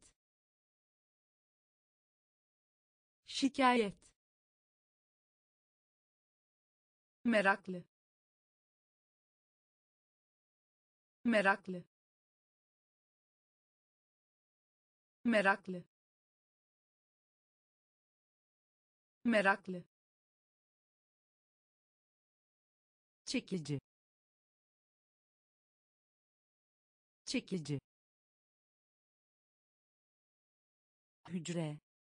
şikayet, meraklı, meraklı, meraklı, meraklı, çekici, çekici, hücre,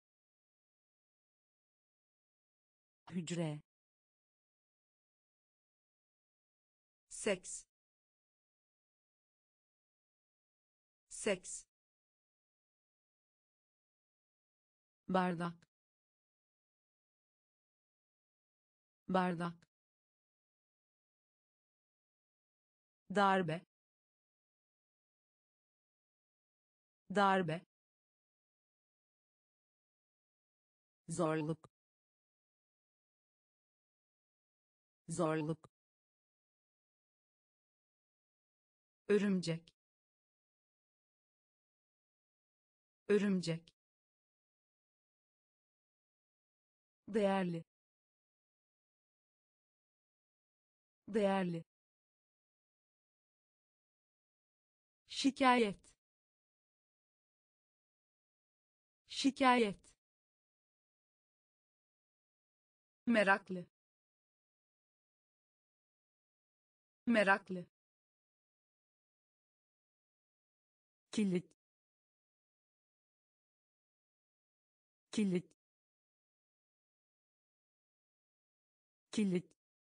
hücre, seks, seks, bardak, bardak, darbe, darbe, zorluk, zorluk, örümcek, örümcek, değerli, değerli, şikayet, şikayet, meraklı, meraklı, kilit, kilit, kilit,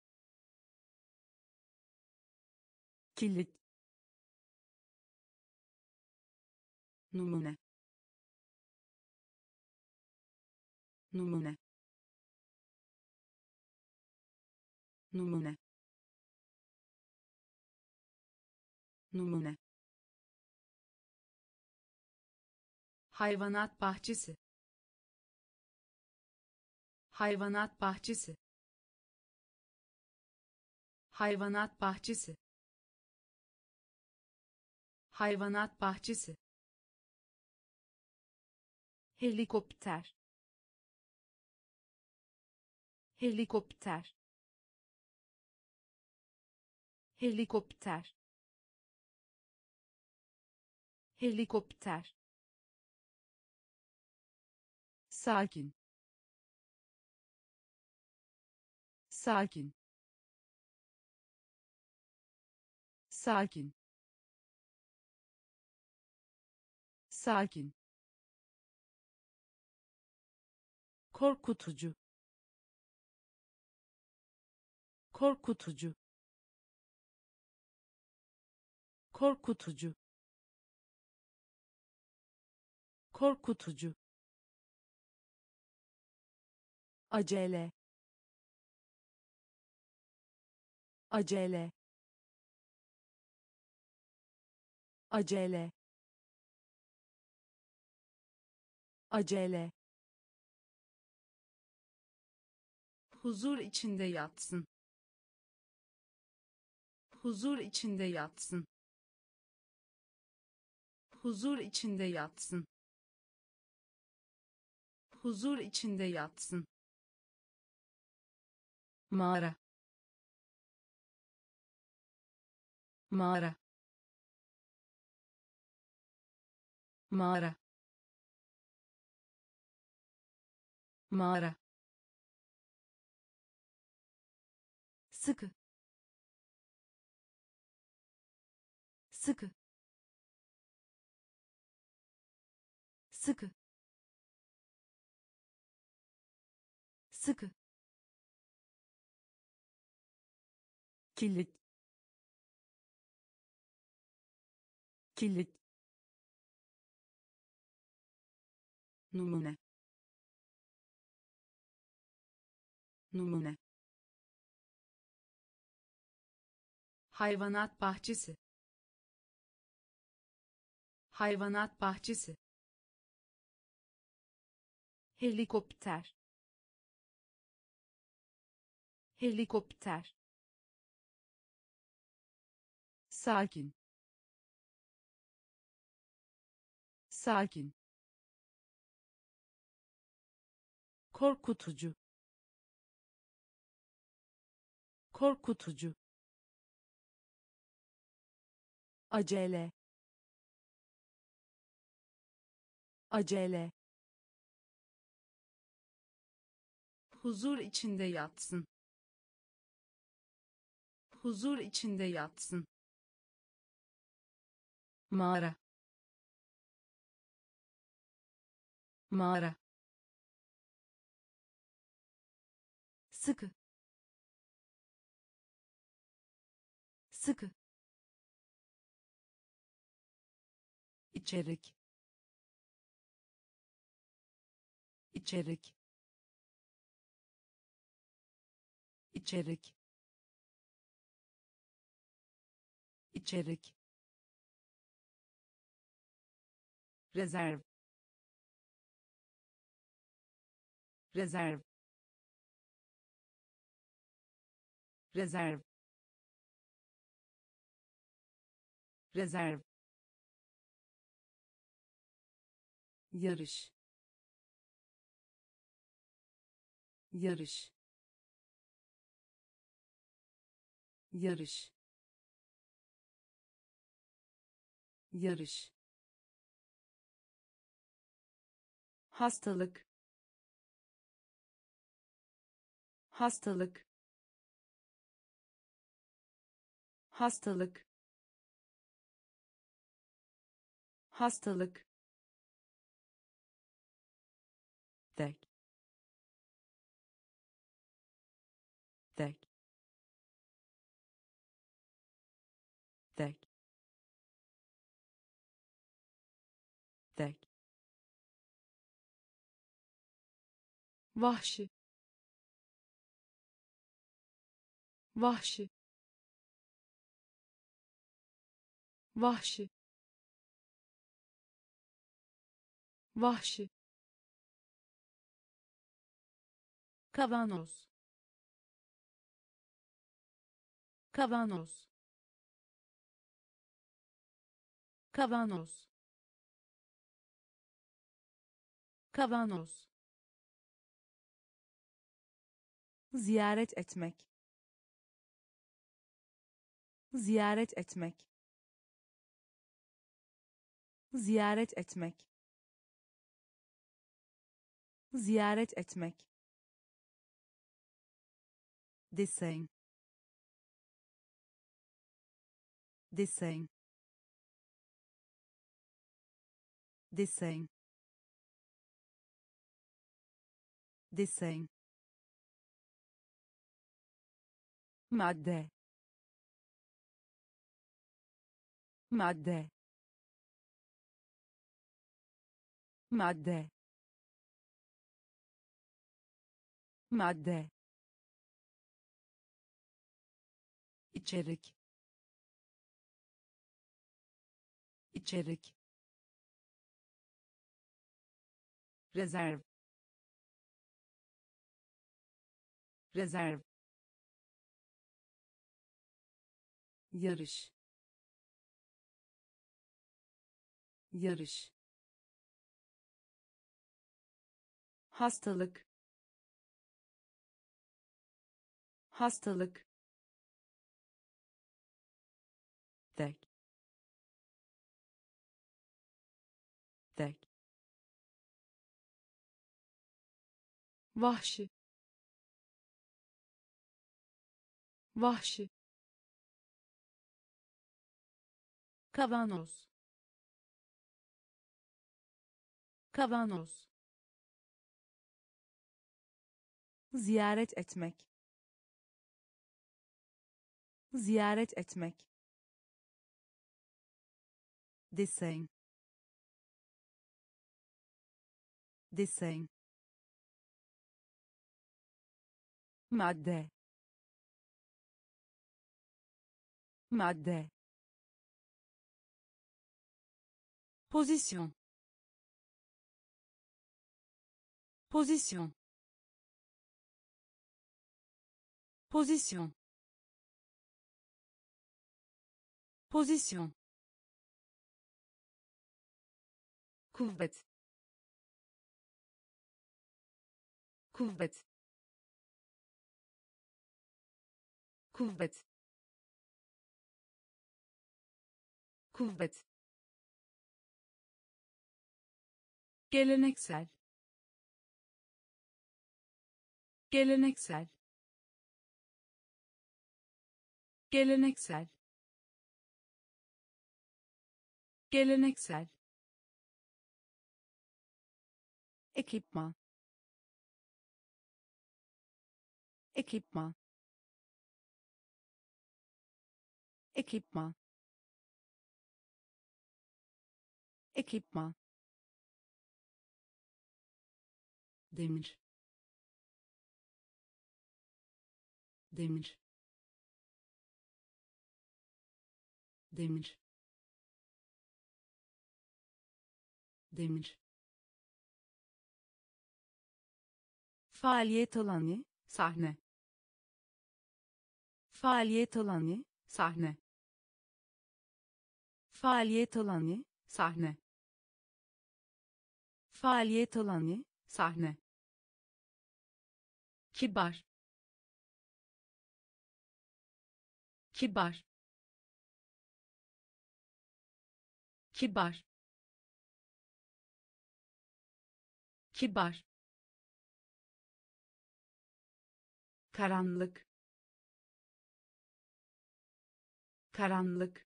kilit, numune, numune, numune, numune, hayvanat bahçesi, hayvanat bahçesi, hayvanat bahçesi, hayvanat bahçesi, helikopter, helikopter, helikopter, helikopter, sakin, sakin, sakin, sakin, korkutucu, korkutucu, korkutucu, korkutucu, acele, acele, acele, acele, huzur içinde yatsın, huzur içinde yatsın, huzur içinde yatsın, huzur içinde yatsın, mağara, mağara, mağara, mağara, sıkı, sıkı, sıkı, sıkı, kilit, kilit, numune, numune, hayvanat bahçesi, hayvanat bahçesi, helikopter, helikopter, sakin, sakin, korkutucu, korkutucu, acele, acele, huzur içinde yatsın, huzur içinde yatsın, mağara, mağara, sıkı, sıkı, içerik, içerik, içerik, içerik, rezerv, rezerv, rezerv, rezerv, yarış, yarış, yarış, yarış, hastalık, hastalık, hastalık, hastalık, tek, tek, tek, tek, vahşi, vahşi, vahşi, vahşi, kavanoz, kavanoz, kavanoz, kavanoz, ziyaret etmek, ziyaret etmek, ziyaret etmek, ziyaret etmek, desen, desen, desen, desen, madde, madde, madde, madde, içerik, içerik, rezerv, rezerv, yarış, yarış, hastalık, hastalık, tek, tek, vahşi, vahşi, kavanoz, kavanoz, ziyaret etmek, ziyaret etmek, desen, desen, madde, madde, pozisyon, pozisyon, pozisyon, pozisyon, kuvvet, kuvvet, kuvvet, kuvvet, geleneksel, geleneksel, geleneksel, geleneksel, ekipman, ekipman, ekipman, ekipman, demir, demir, demir, demir, faaliyet alanı, sahne, faaliyet alanı, sahne, faaliyet alanı, sahne, faaliyet alanı, sahne, kibar, kibar, kibar, kibar, karanlık, karanlık,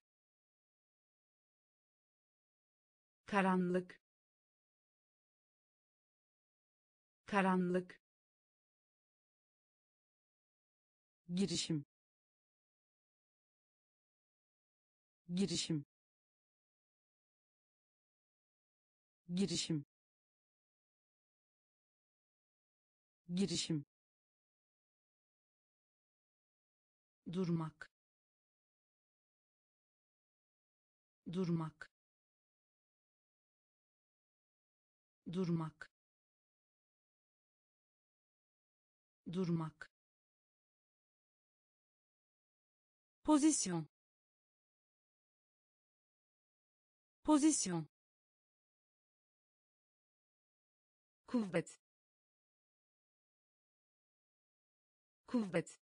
karanlık, karanlık, girişim, girişim, girişim, girişim, durmak, durmak, durmak, durmak, pozisyon, pozisyon, kuvvet, kuvvet,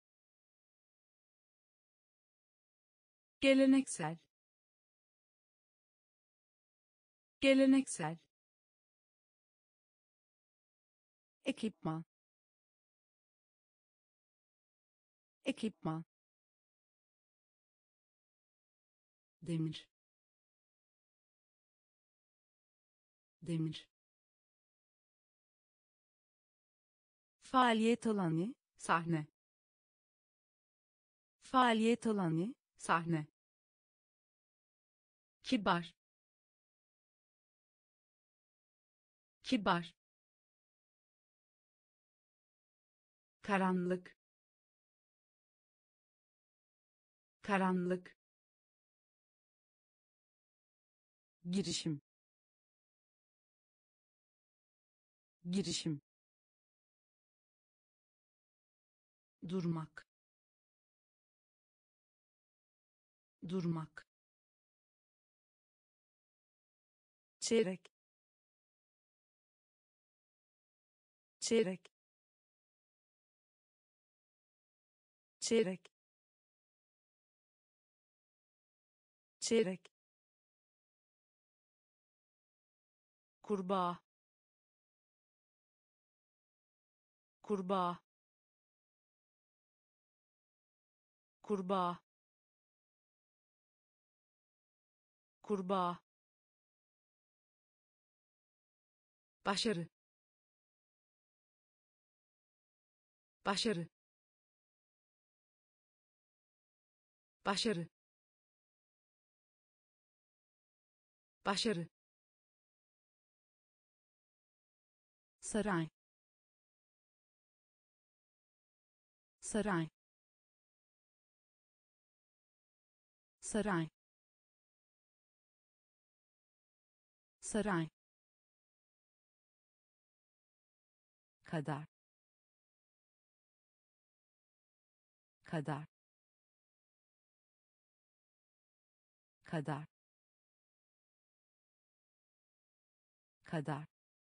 geleneksel, geleneksel, ekipman, ekipman, demir, demir, faaliyet alanı, sahne, faaliyet alanı, sahne, kibar, kibar, karanlık, karanlık, girişim, girişim, durmak, durmak, çeyrek, çeyrek, çeyrek, çeyrek, kurbağa, kurbağa, kurbağa, kurbağa, başarı, başarı, başarı, başarı, saray, saray, saray, saray, kadar, kadar, kadar, kadar,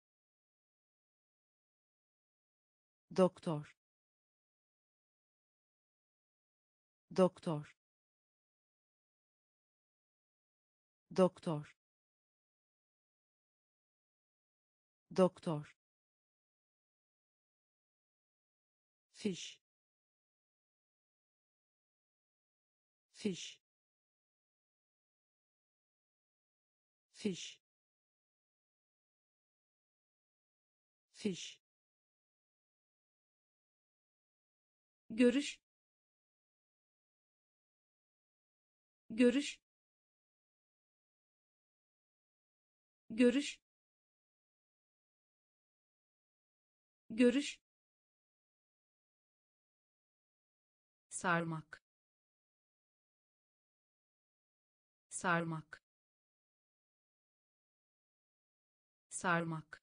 doktor, doktor, doktor, doktor, fiş, fiş, fiş, fiş, görüş, görüş, görüş, görüş, sarmak, sarmak, sarmak,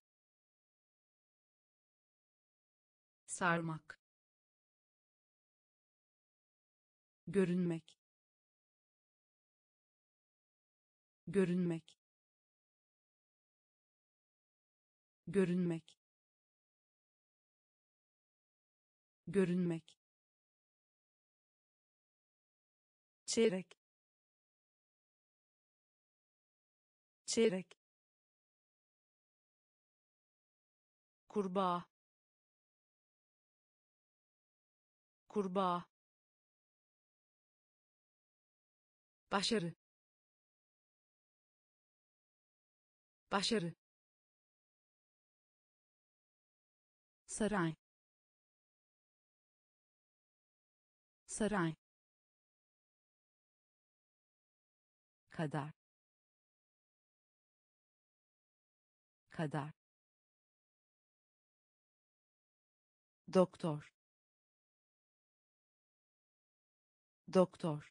sarmak, görünmek, görünmek, görünmek, görünmek, çeyrek, çeyrek, kurbağa, kurbağa, başarı, başarı, saray, saray, kadar, kadar, doktor, doktor,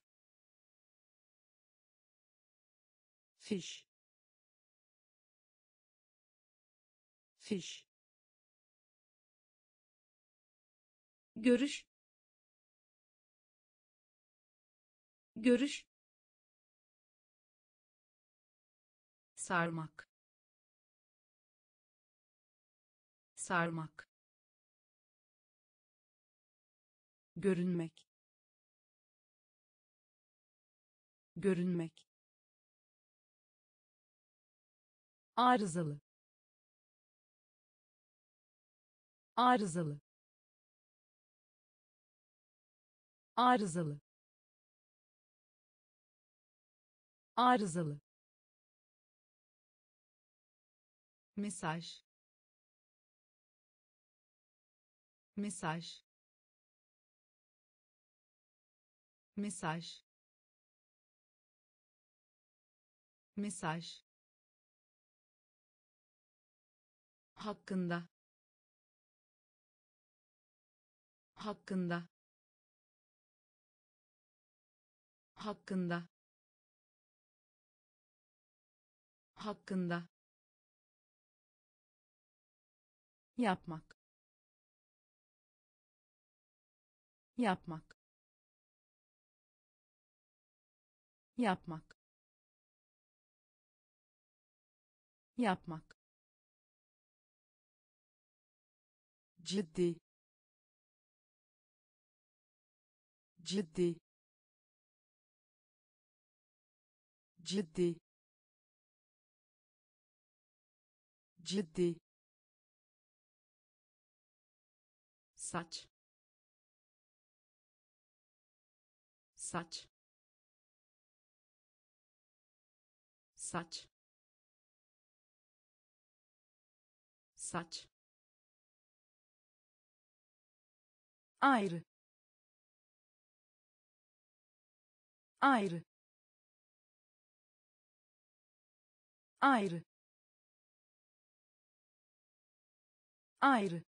fiş, fiş, görüş, görüş, sarmak, sarmak, görünmek, görünmek, arızalı, arızalı, arızalı, arızalı, mesaj, mesaj, mesaj, mesaj, hakkında, hakkında, hakkında, hakkında, yapmak, yapmak, yapmak, yapmak, ciddi, ciddi, ciddi, ciddi, saç, saç, saç, saç, ayrı, ayrı, ayrı, ayrı,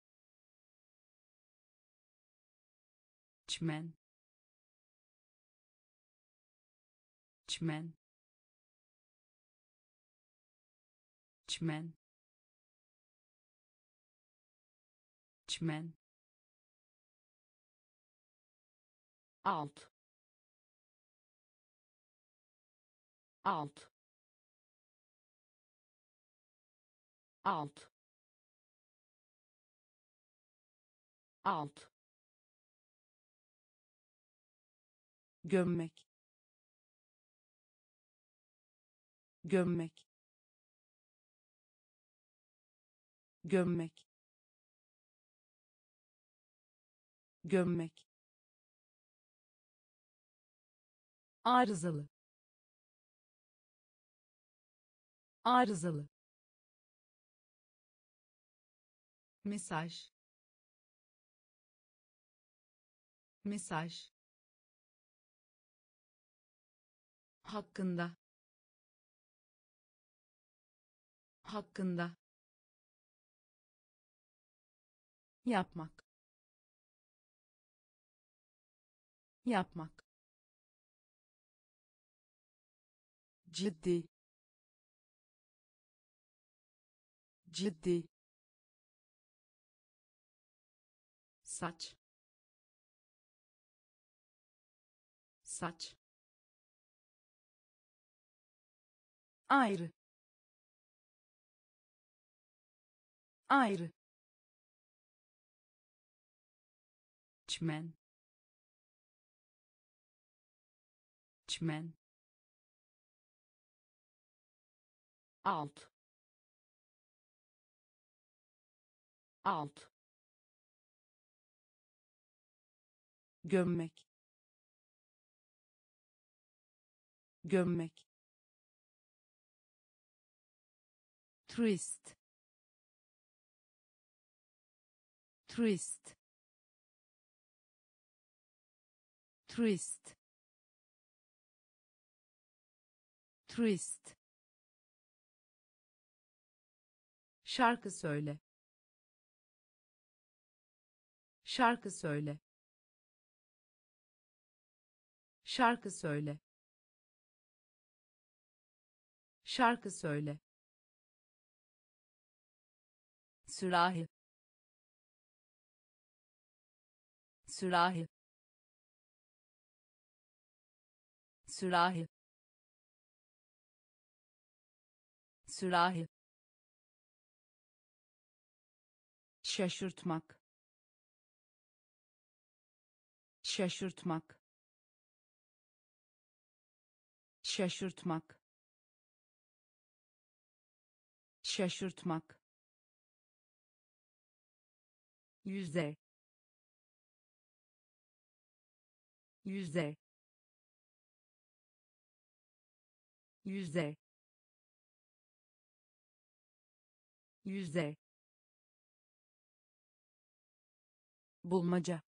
çmen, çmen, çmen, çmen, alt, alt, alt, alt, gömmek, gömmek, gömmek, gömmek, arızalı, arızalı, mesaj, mesaj, hakkında, hakkında, yapmak, yapmak, ciddi, ciddi, saç, saç, ayrı, ayrı, çmen, çmen, alt, alt, gömmek, gömmek, turist, turist, turist, turist, şarkı söyle, şarkı söyle, şarkı söyle, şarkı söyle, sürahi, sürahi, sürahi, sürahi, şaşırtmak, şaşırtmak, şaşırtmak, şaşırtmak, yüzde, yüzde, yüzde, yüzde, bulmaca,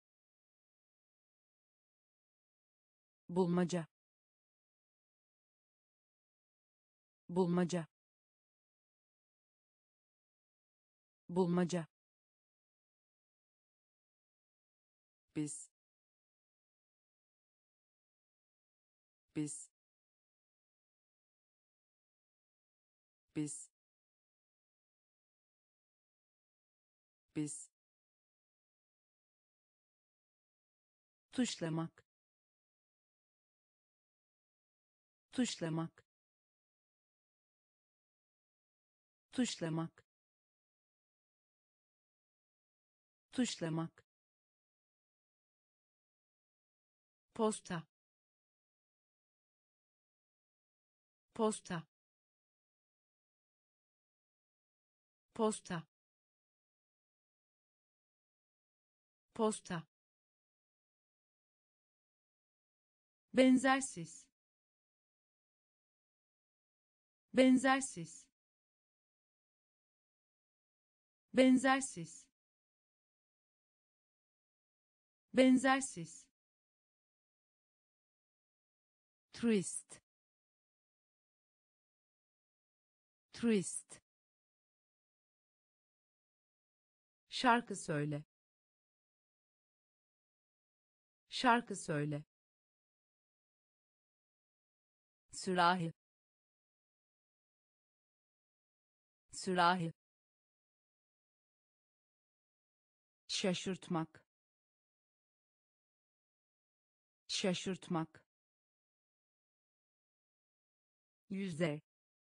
bulmaca, bulmaca, bulmaca, biz, biz, biz, biz, tuşlamak, tuşlamak, tuşlamak, tuşlamak, posta, posta, posta, posta, benzersiz, benzersiz, benzersiz, benzersiz, turist, turist, şarkı söyle, şarkı söyle, sürahi, sürahi, şaşırtmak, şaşırtmak, yüzey,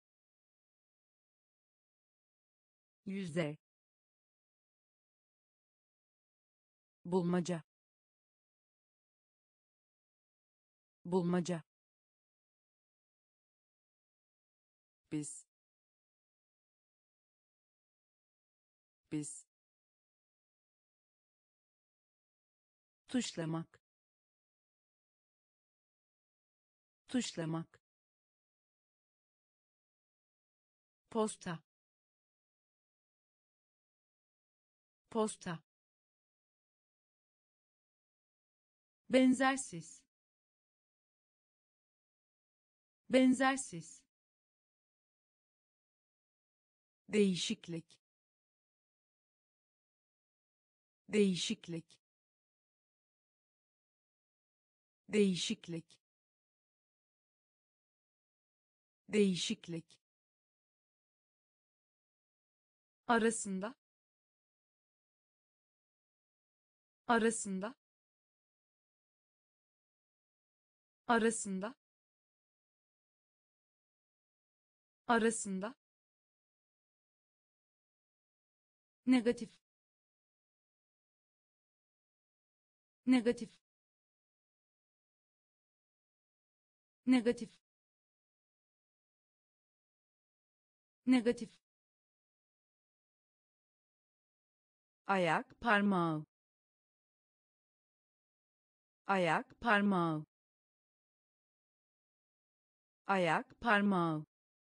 yüzey, bulmaca, bulmaca, biz, biz, tuşlamak, tuşlamak, posta, posta, benzersiz, benzersiz, değişiklik, değişiklik, değişiklik, değişiklik, arasında, arasında, arasında, arasında, negatif, negatif, negatif, negatif, ayak parmağı, ayak parmağı, ayak parmağı,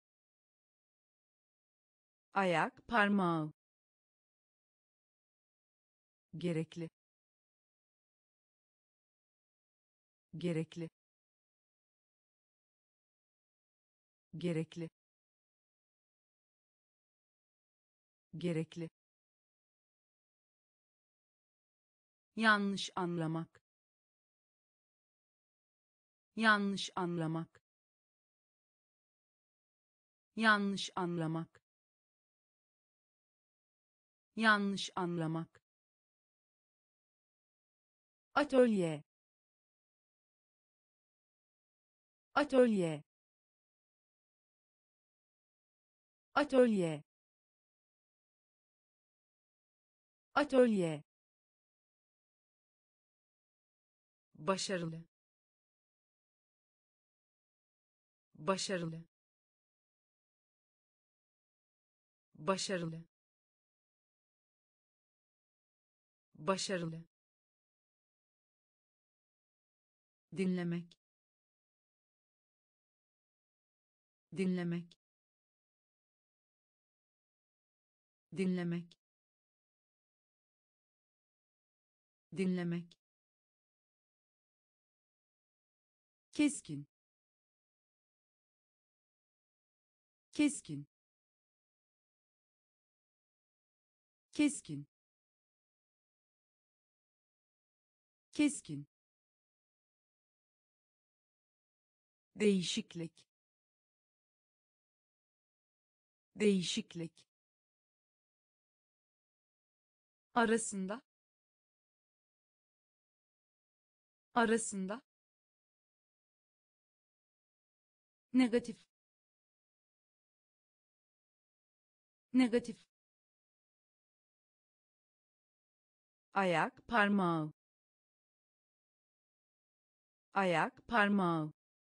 ayak parmağı, gerekli, gerekli, gerekli, gerekli, yanlış anlamak, yanlış anlamak, yanlış anlamak, yanlış anlamak, atölye, atölye, atölye, atölye, başarılı, başarılı, başarılı, başarılı, dinlemek, dinlemek, dinlemek, dinlemek, keskin, keskin, keskin, keskin, değişiklik, değişiklik, arasında, arasında, negatif, negatif, ayak parmağı, ayak parmağı,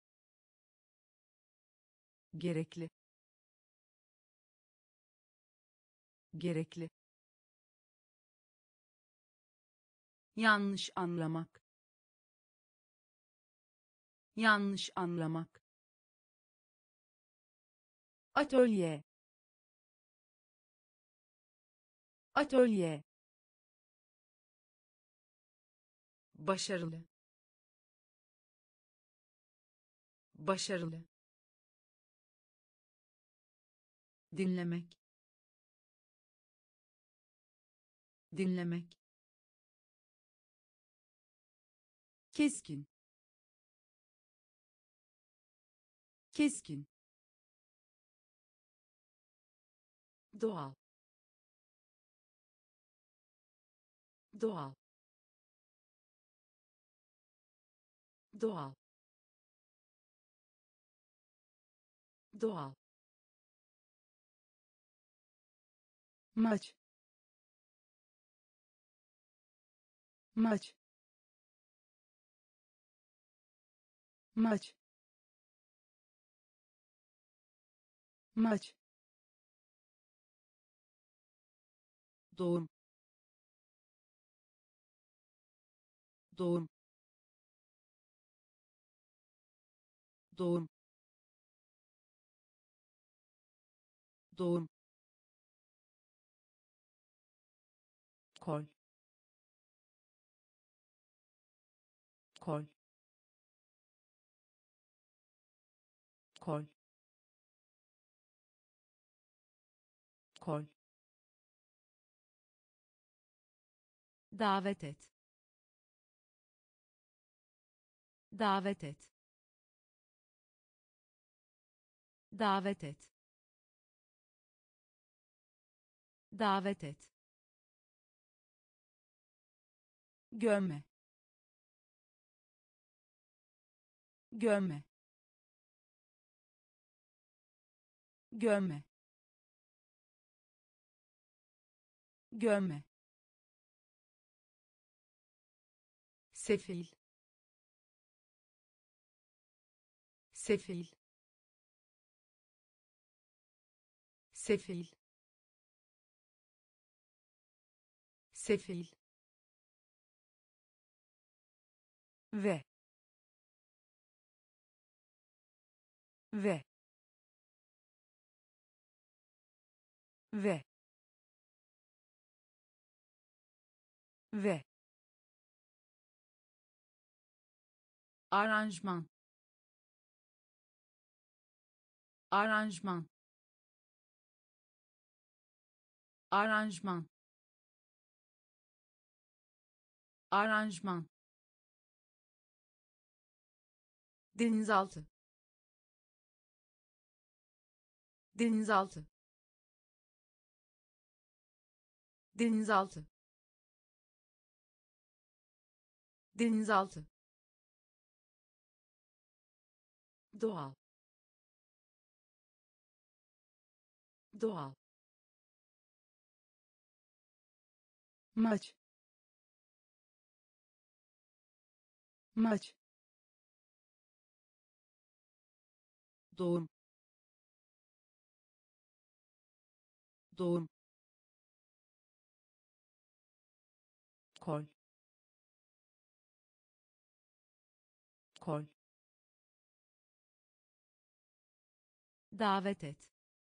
gerekli, gerekli, yanlış anlamak, yanlış anlamak, atölye, atölye, başarılı, başarılı, dinlemek, dinlemek, keskin, keskin, doğal, doğal, doğal, doğal, maç, maç, maç, maç, doğum, doğum, doğum, doğum, kol, kol, kol, kol, davet et, davet et, davet et, davet et, gömme, gömme, gömme, gömme, sefil, sefil, sefil, sefil, ve, ve, ve, ve, aranjman, aranjman, aranjman, aranjman, denizaltı, denizaltı, denizaltı, denizaltı, doğal, doğal, maç, maç, doğum, doğum, kol, kol, davet et,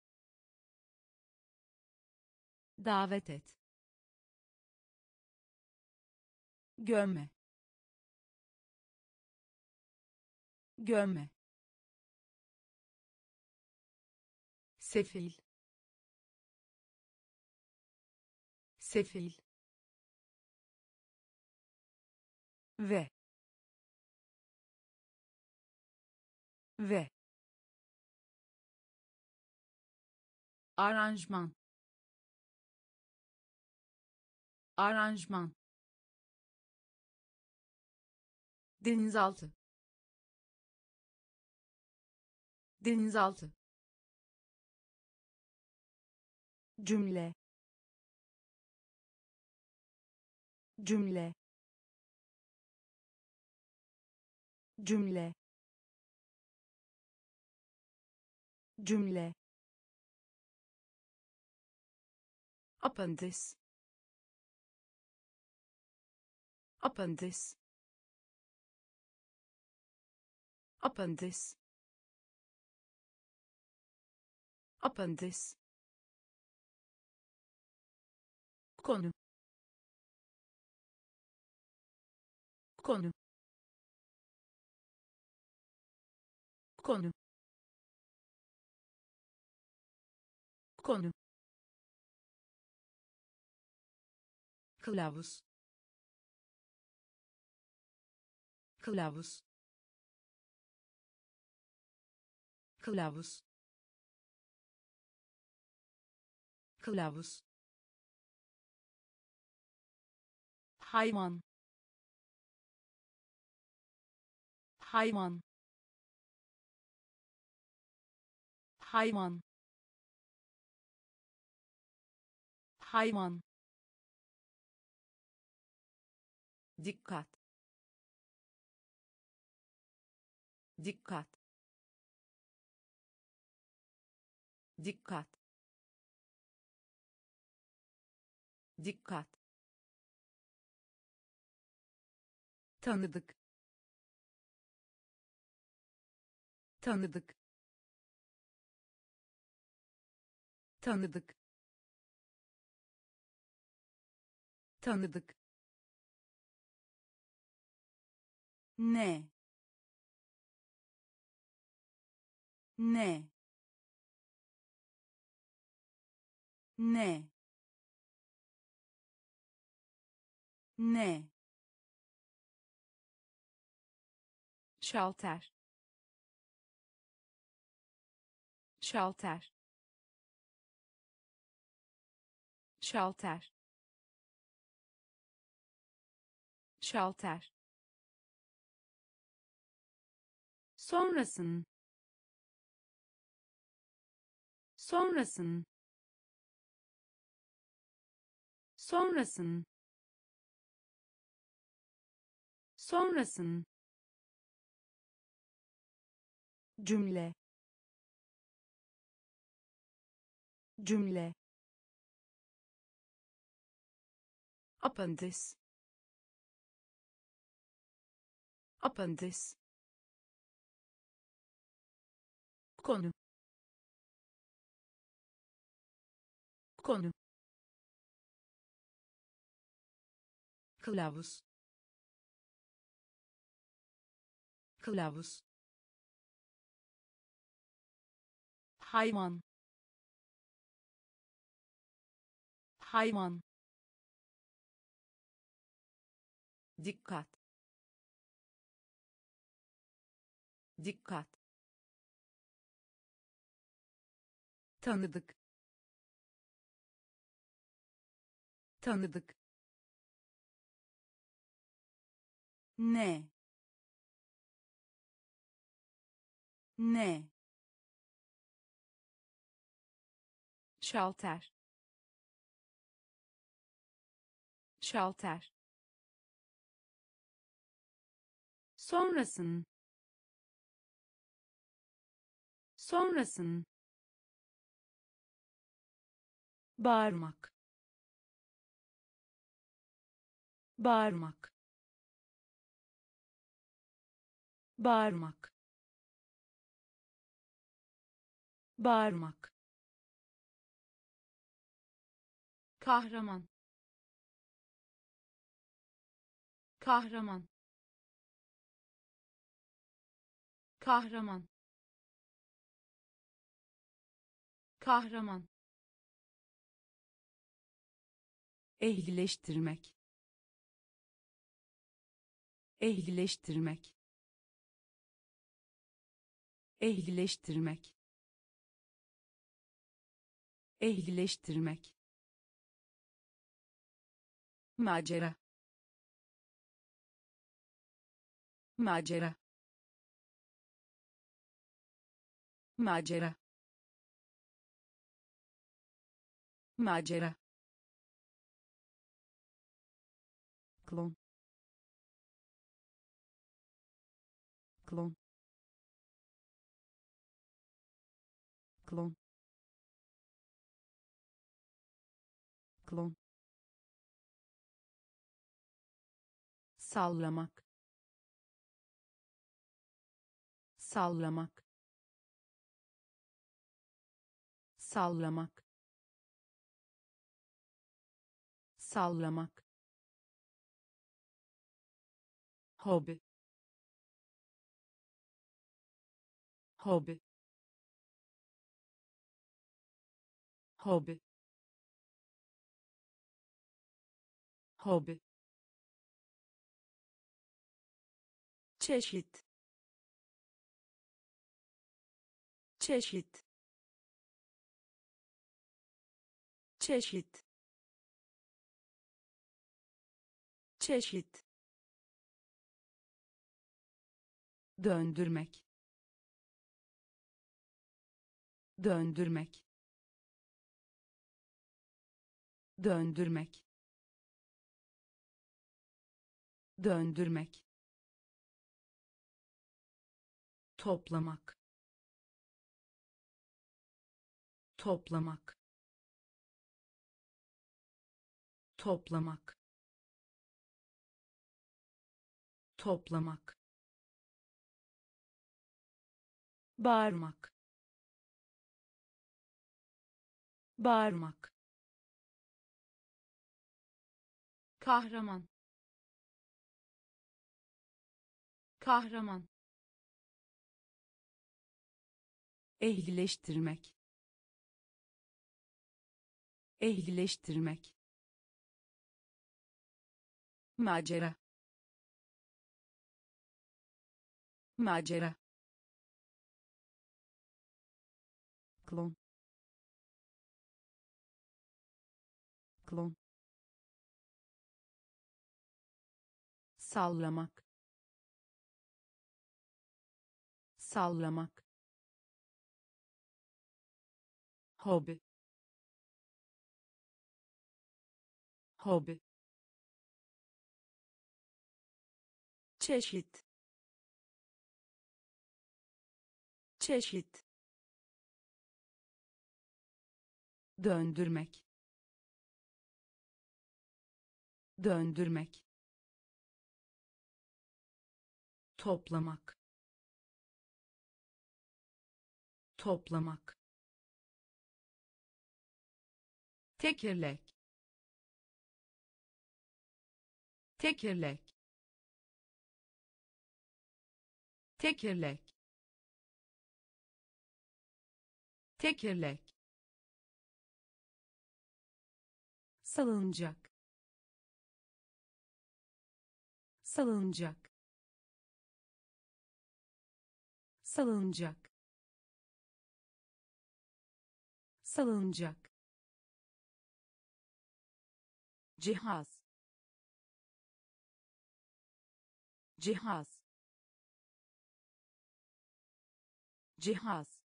davet et, gömme, gömme, sefil, sefil, ve, ve, aranjman, aranjman, denizaltı, denizaltı, cümle, cümle, cümle, cümle, apandis, apandis, apandis, apandis, konu, konu, konu, konu, kılavuz, kılavuz, kılavuz, kılavuz, hayvan, hayvan, hayvan, hayvan, dikkat, dikkat, dikkat, dikkat, tanıdık, tanıdık, tanıdık, tanıdık, ne, ne, ne, ne, şalter, şalter, şalter, şalter, sonrasın, sonrasın, sonrasın, sonrasın, cümle, cümle, apandis, apandis, konu, konu, kılavuz, kılavuz, hayvan, hayvan, dikkat, dikkat, tanıdık, tanıdık, ne, ne, şalter, şalter, sonrasın, sonrasın, bağırmak, bağırmak, bağırmak, bağırmak, kahraman, kahraman, kahraman, kahraman, ehlileştirmek, ehlileştirmek, ehlileştirmek, ehlileştirmek, macera, macera, macera, macera, klon, klon, klon, klon, sallamak, sallamak, sallamak, sallamak, hobi, hobi, hobi, hobi, çeşit, çeşit, çeşit çeşit döndürmek, döndürmek, döndürmek, döndürmek, toplamak, toplamak, toplamak, toplamak, bağırmak, bağırmak, kahraman, kahraman, ehlileştirmek, ehlileştirmek, macera, macera, klon, klon, sallamak, sallamak, hobi, hobi, çeşit çeşit döndürmek, döndürmek, toplamak, toplamak, tekerlek, tekerlek, tekerlek, tekerlek, salınacak salınacak salınacak salınacak cihaz, cihaz, cihaz,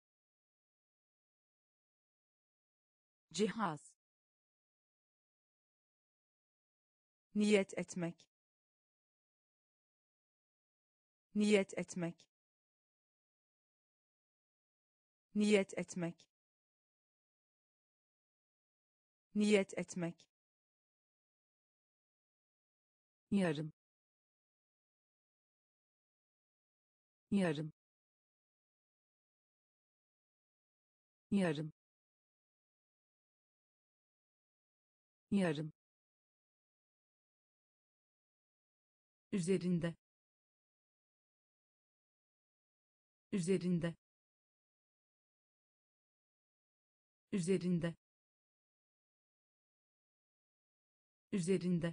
cihaz, niyet etmek, niyet etmek, niyet etmek, niyet etmek, yarım, yarım, yarım, yarım, üzerinde, üzerinde, üzerinde, üzerinde,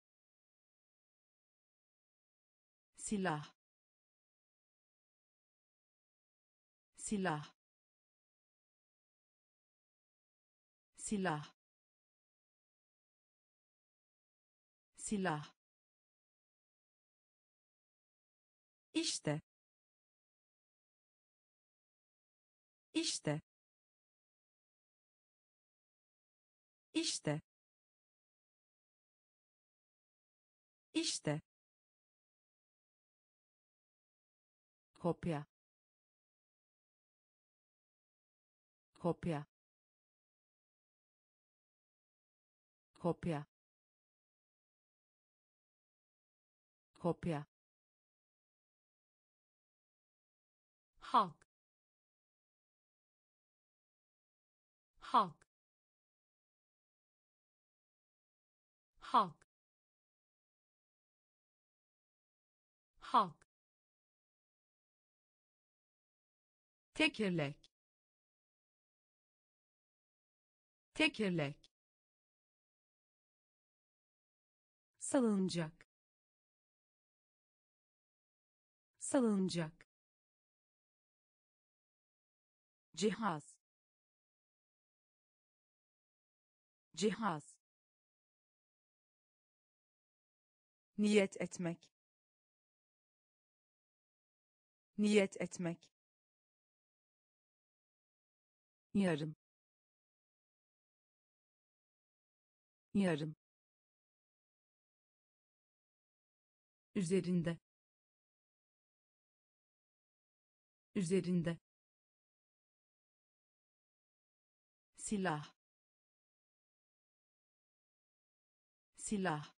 silah, silah, silah, silah, işte işte işte işte kopya, kopya, kopya, kopya, halk halk halk halk tekerlek, tekerlek, salınacak salınacak cihaz, cihaz, niyet etmek, niyet etmek, yarım, yarım, üzerinde, üzerinde, silah, silah,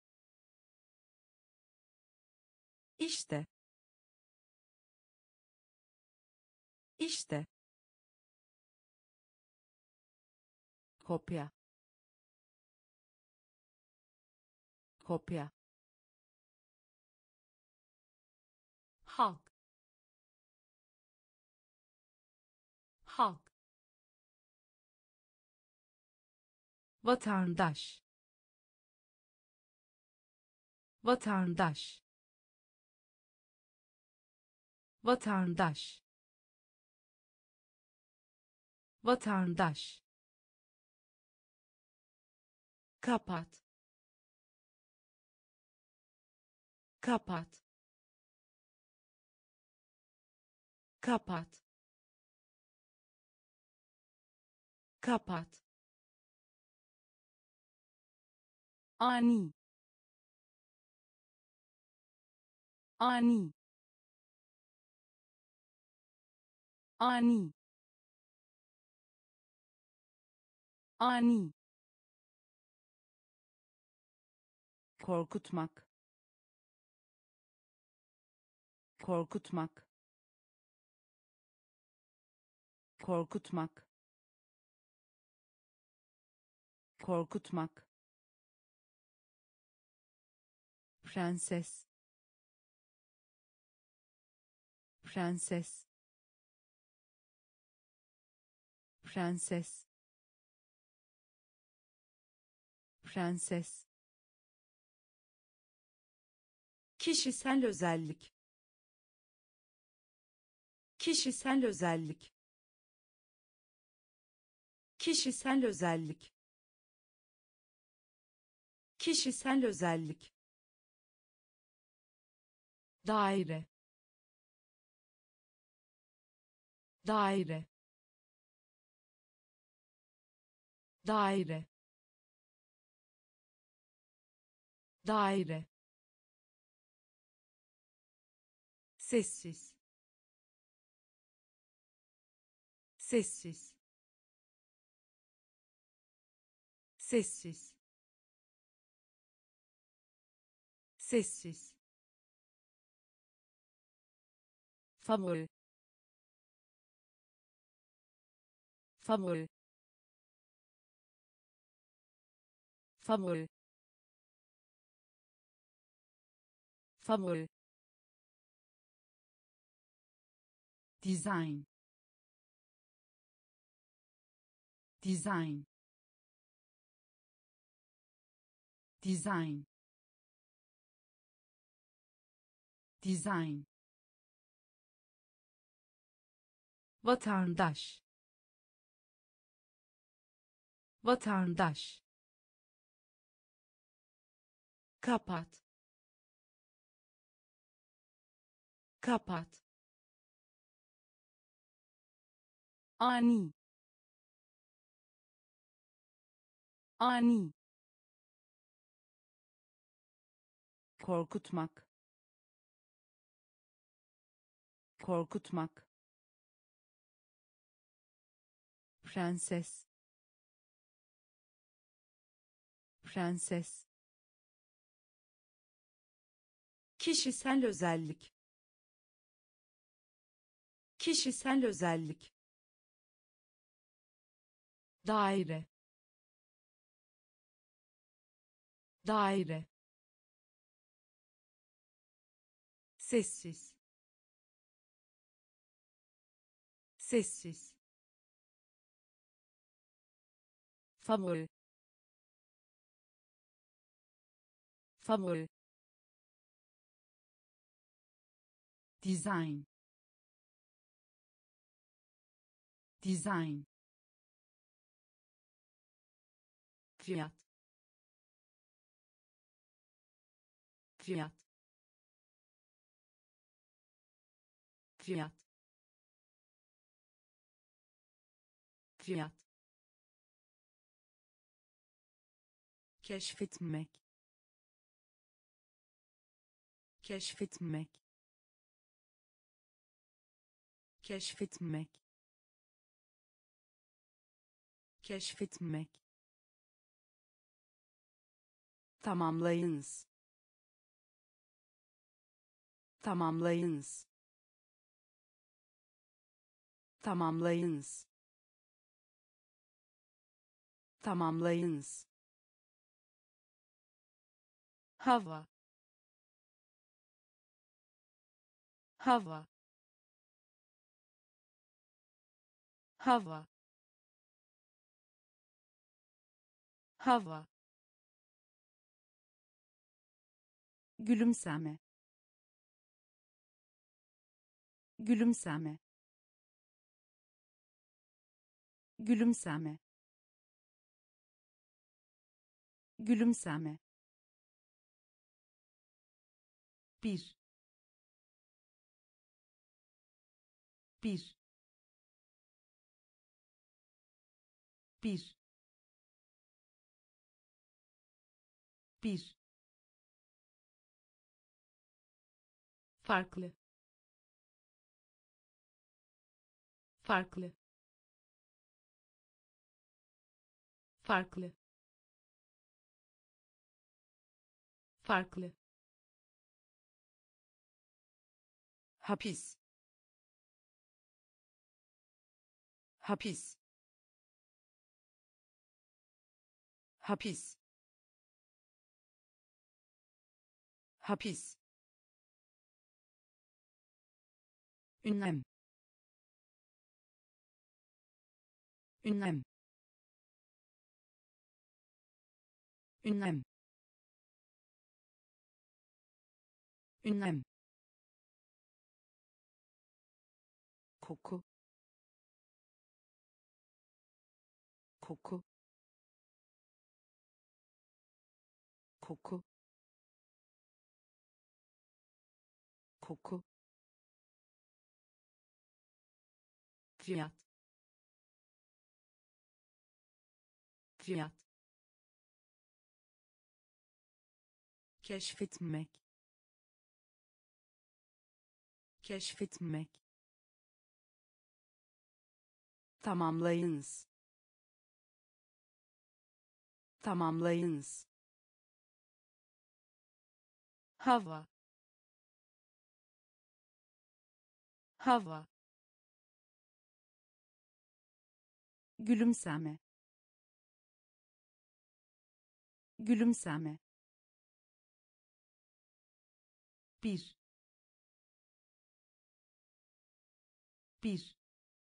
işte, işte, kopya, kopya, halk, halk, vatandaş, vatandaş, vatandaş, vatandaş, kapat, kapat, kapat, kapat, ani, ani, ani, ani, korkutmak, korkutmak, korkutmak, korkutmak, prenses, prenses, prenses, prenses, kişisel özellik, kişisel özellik, kişisel özellik, kişisel özellik, daire, daire, daire, daire, sessiz, sessiz, sessiz, sessiz, favori, favori, favori, favori, design, design, design, design, vatandaş, vatandaş, kapat, kapat, ani, ani, korkutmak, korkutmak, prenses, prenses, kişisel özellik, kişisel özellik, daire, daire, sessiz, sessiz, favori, favori, design, design, fiyat fiyat fiyat fiyat keşfetmek keşfetmek keşfetmek keşfetmek tamamlayınız tamamlayınız tamamlayınız tamamlayınız hava hava hava hava gülümseme gülümseme gülümseme gülümseme bir bir bir bir farklı farklı farklı farklı hapis hapis hapis hapis ünlem ünlem ünlem ünlem koku koku koku koku fiyat fiyat keşfetmek keşfetmek tamamlayınız tamamlayınız hava hava gülümseme gülümseme bir bir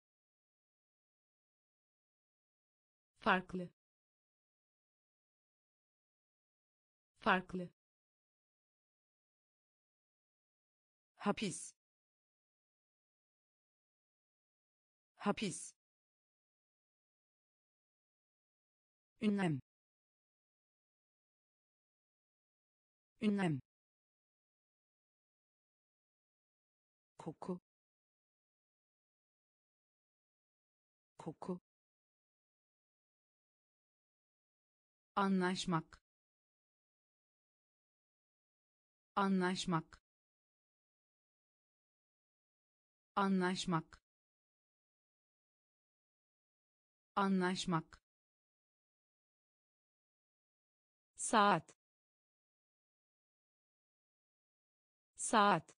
farklı farklı hapis hapis ünlem ünlem koku koku anlaşmak anlaşmak anlaşmak anlaşmak saat saat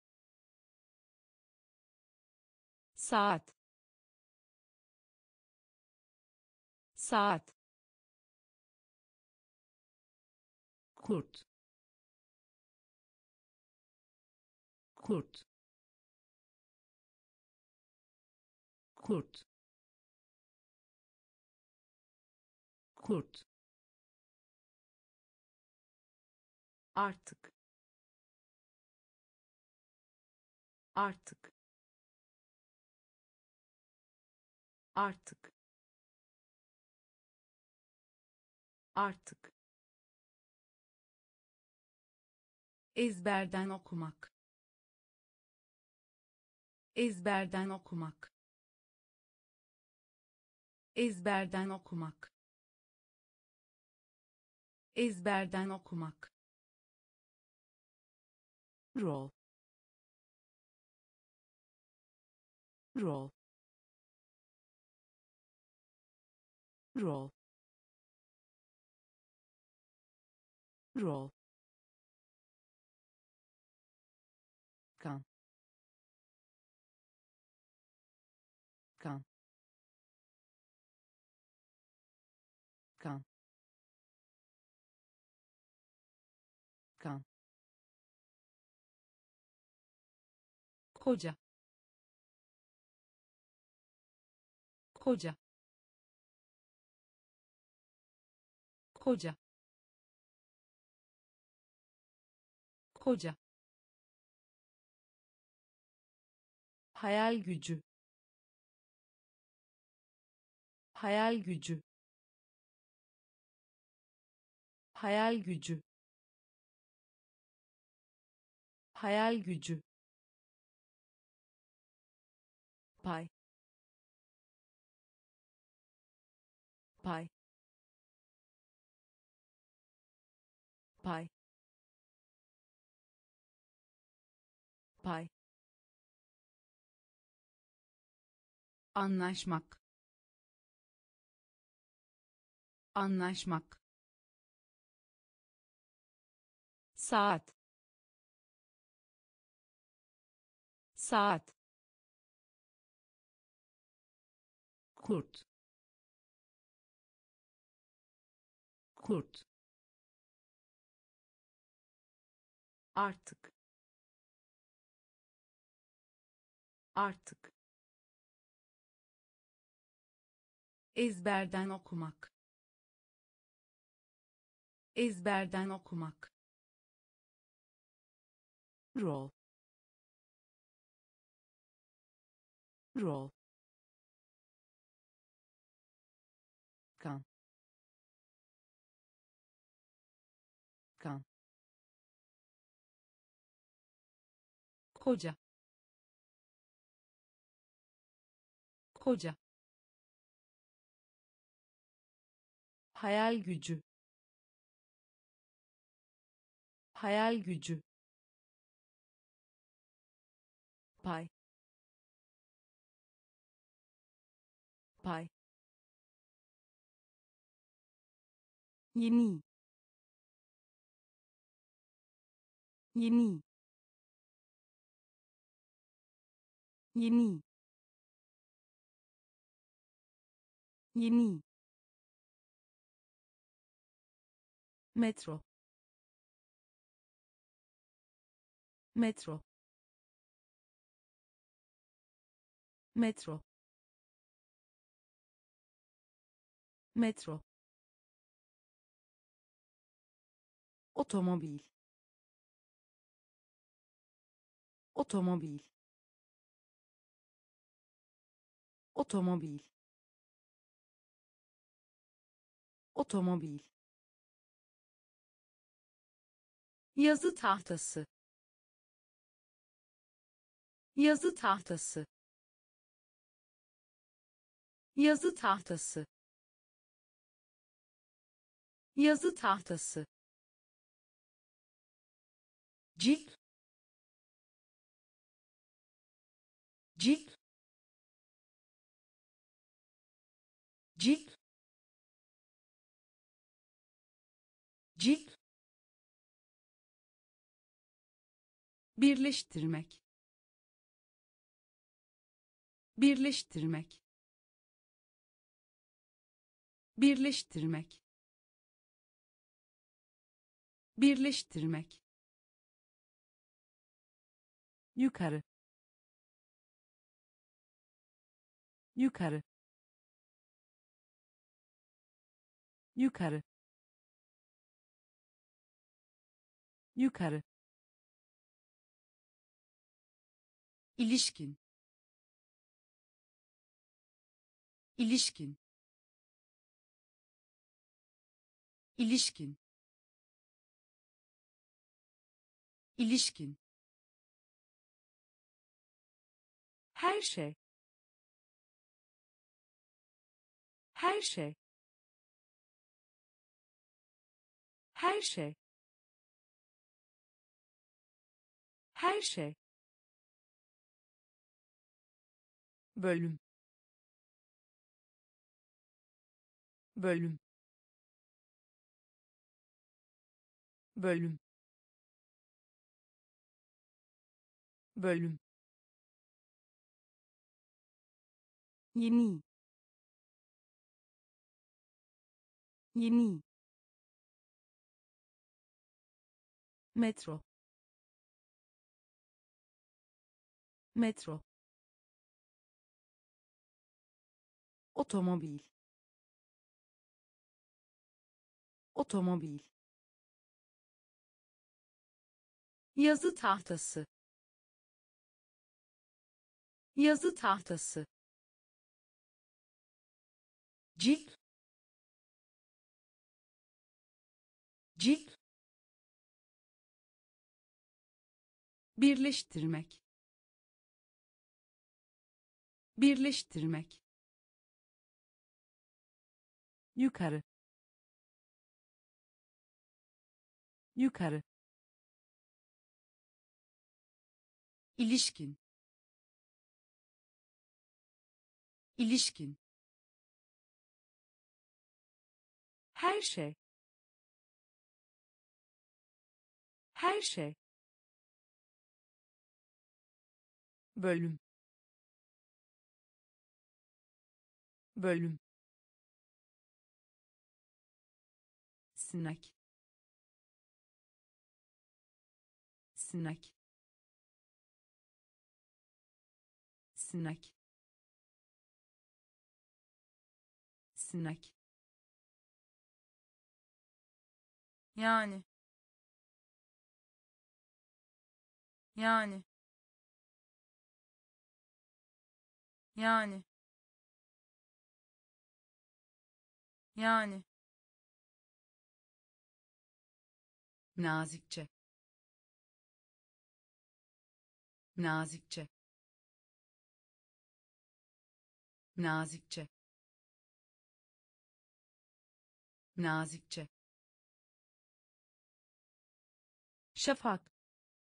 saat saat kurt kurt kurt kurt artık artık artık Artık. Ezberden okumak. Ezberden okumak. Ezberden okumak. Ezberden okumak. Rol. Rol. Rol. Rol. Kan. Kan. Kan. Kan. Koca. Koca. Koca. Koca. Hayal gücü. Hayal gücü. Hayal gücü. Hayal gücü. Pay. Pay. Pay. Pay. Anlaşmak. Anlaşmak. Saat. Saat. Kurt. Kurt. Artık. Artık. Ezberden okumak. Ezberden okumak. Rol. Rol. Kan. Kan. Koca. Koca. Hayal gücü. Hayal gücü. Pay. Pay. Yeni. Yeni. Yeni. Yeni. Metro. Metro. Metro. Metro. Otomobil. Otomobil. Otomobil. Otomobil. Yazı tahtası. Yazı tahtası. Yazı tahtası. Yazı tahtası. Cilt. Cilt. Cilt. Cilt. Birleştirmek. Birleştirmek. Birleştirmek. Birleştirmek. Yukarı. Yukarı. Yukarı. Yukarı. İlişkin. İlişkin. ilişkin ilişkin her şey, her şey, her şey, her şey, bölüm, bölüm, bölüm, bölüm, yeni yeni metro, metro, otomobil, otomobil, yazı tahtası, yazı tahtası, cilt cilt birleştirmek, birleştirmek, yukarı, yukarı, ilişkin ilişkin her şey, her şey, bölüm, bölüm, sinek sinek sinek sinek yani yani yani yani nazikçe nazikçe nazikçe nazikçe şafak,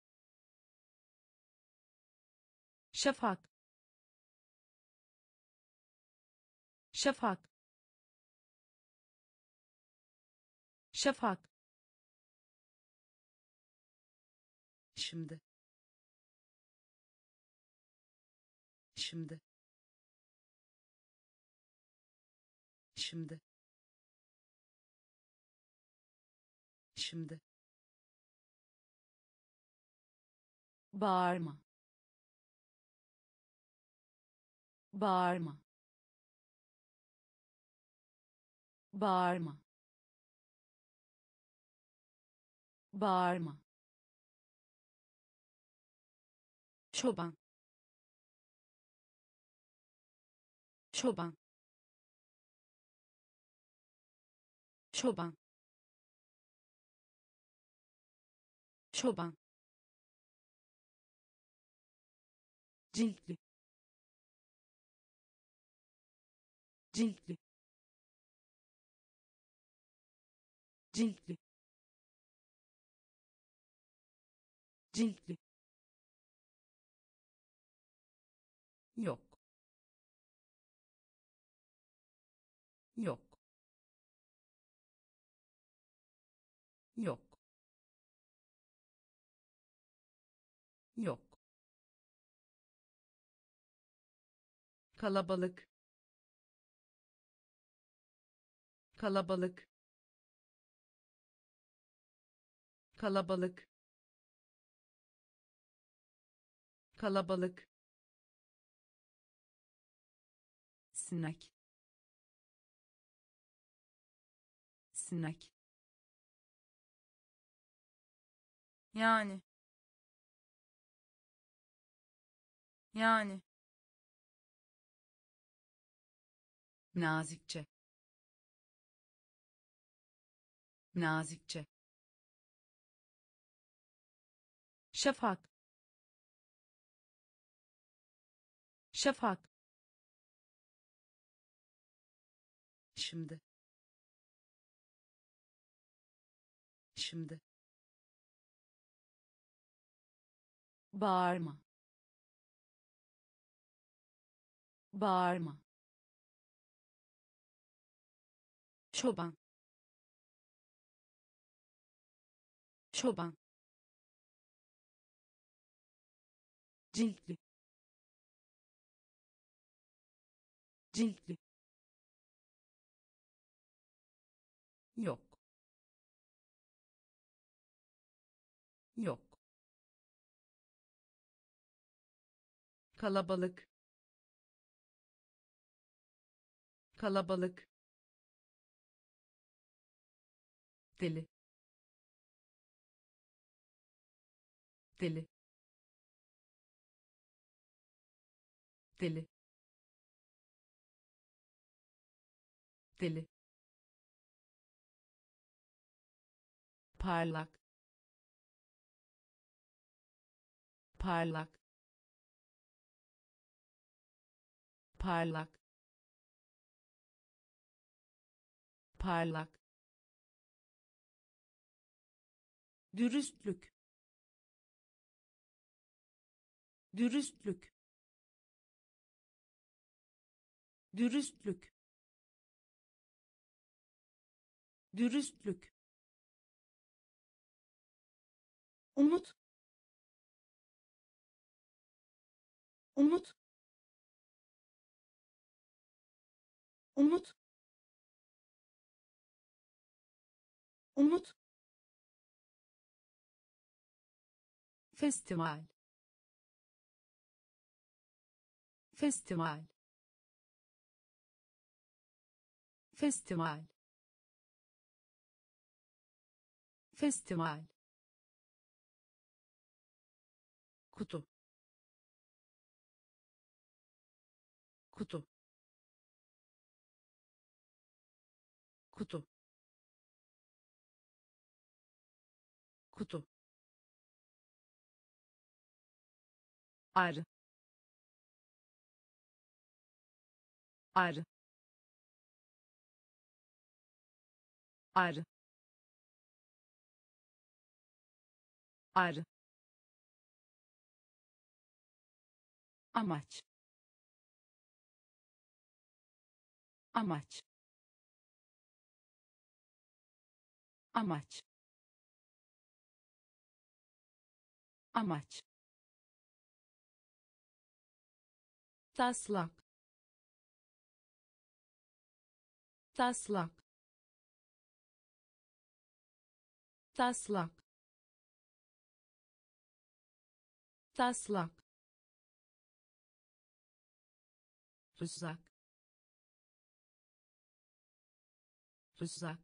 şafak, şafak, şafak, şimdi şimdi şimdi şimdi bağırma, bağırma, bağırma, bağırma, çoban çoban çoban çoban ciltli, ciltli, ciltli, ciltli, yok yok yok yok kalabalık kalabalık kalabalık kalabalık sinek sinek yani yani nazikçe nazikçe, şafak, şafak, şimdi, şimdi, bağırma, bağırma, çoban, çoban, ciltli, ciltli, yok, yok, kalabalık, kalabalık, deli, deli, deli, deli, parlak, parlak, parlak, parlak, dürüstlük, dürüstlük, dürüstlük, dürüstlük, umut, umut, umut, umut, festival, festival, festival, festival, kutu, kutu, kutu, kutu, arı, arı, arı, arı, amaç, amaç, amaç, amaç, taslak, taslak, taslak, taslak, tuzak, tuzak,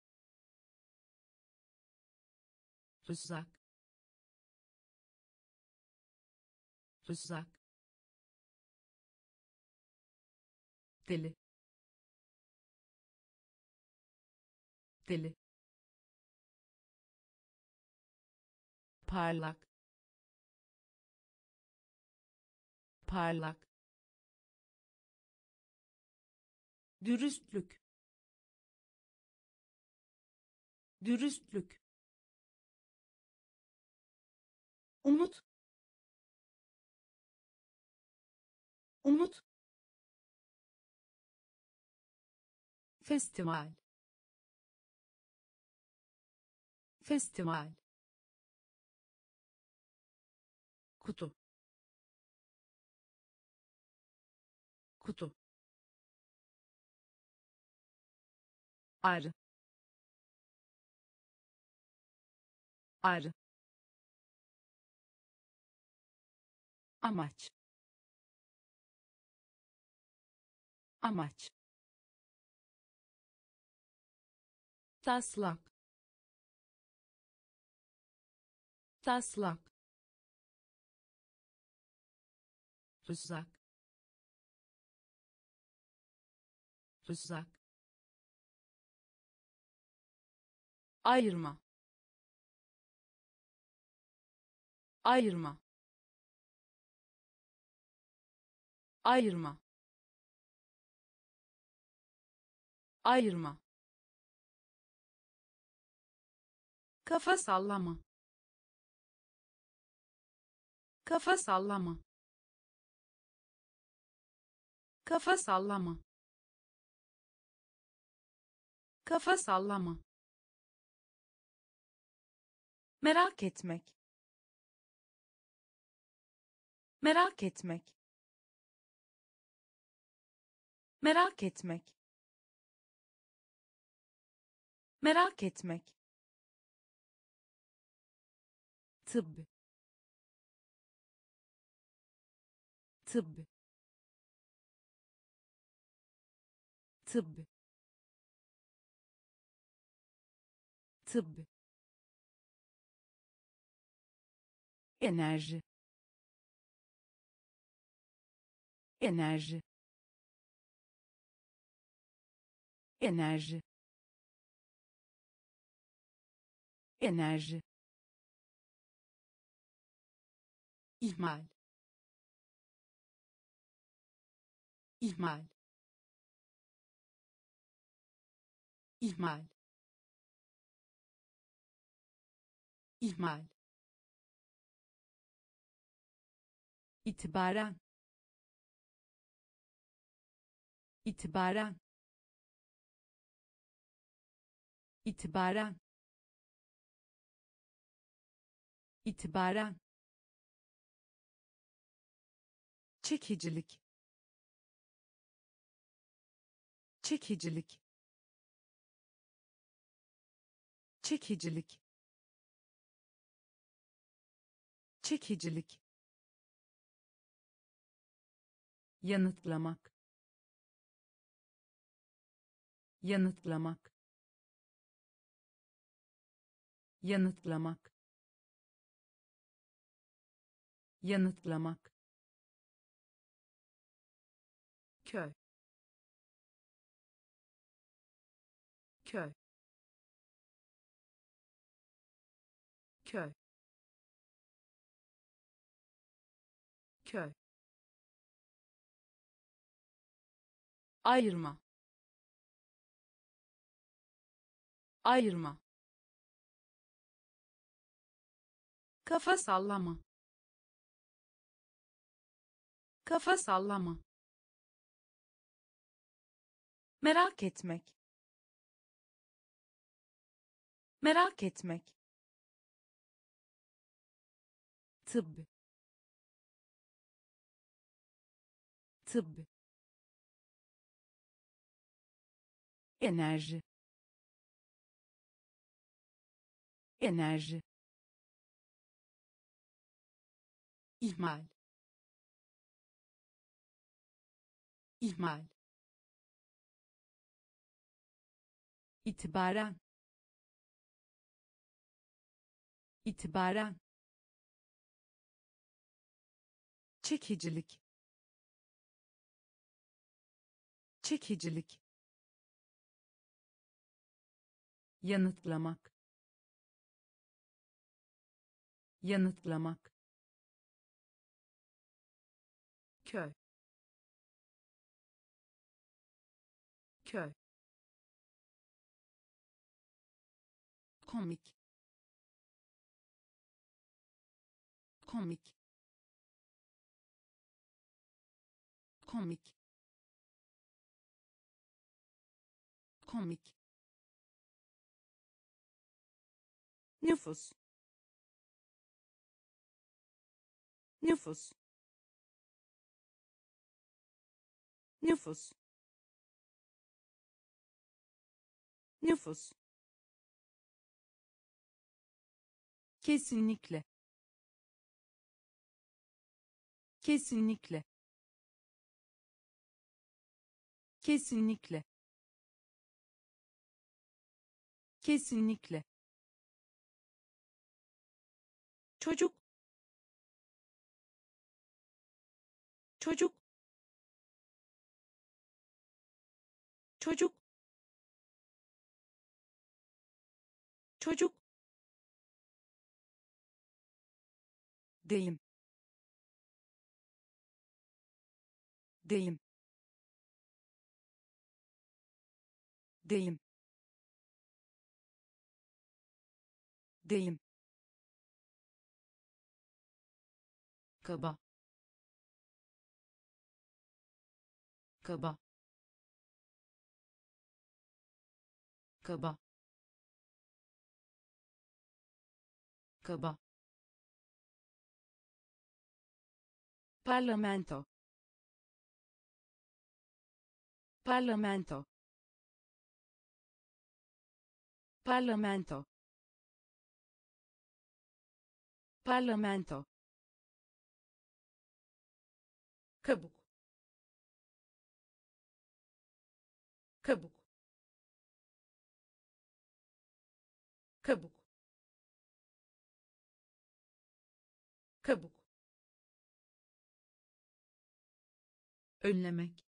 tuzak, tuzak, deli, deli, parlak, parlak, dürüstlük, dürüstlük, umut, umut, festival, festival, kutu, kutu, arı, arı, amaç, amaç, taslak, taslak, tuzak, tuzak, ayırma, ayırma, ayırma, ayırma, kafa sallama, kafa sallama, kafa sallama, kafa sallama, merak etmek, merak etmek, merak etmek, merak etmek, tıbb, tıbb, tıbb, tıbb, enerji, enerji, enerji, enerji, ihmal, ihmal, ihmal, ihmal, itibaren, itibaren, itibaren, itibaren, çekicilik, çekicilik, çekicilik, çekicilik, yanıtlamak, yanıtlamak, yanıtlamak, yanıtlamak, köy, köy, köy, köy, ayırma, ayırma, kafa sallama, kafa sallama, merak etmek, merak etmek, tıbb, tıbb, enerji, enerji, ihmal, ihmal, itibaren, itibaren, çekicilik, çekicilik, yanıtlamak, yanıtlamak, köy, köy, komik, komik, komik, komik, nüfus, nüfus, nüfus, nüfus, kesinlikle, kesinlikle, kesinlikle, kesinlikle, çocuk, çocuk, çocuk, çocuk, deyim, deyim, deyim, deyim, kaba, kaba, kaba, kaba, parlamento, parlamento, parlamento, parlamento, kabuk, kabuk, kabuk, kabuk, önlemek,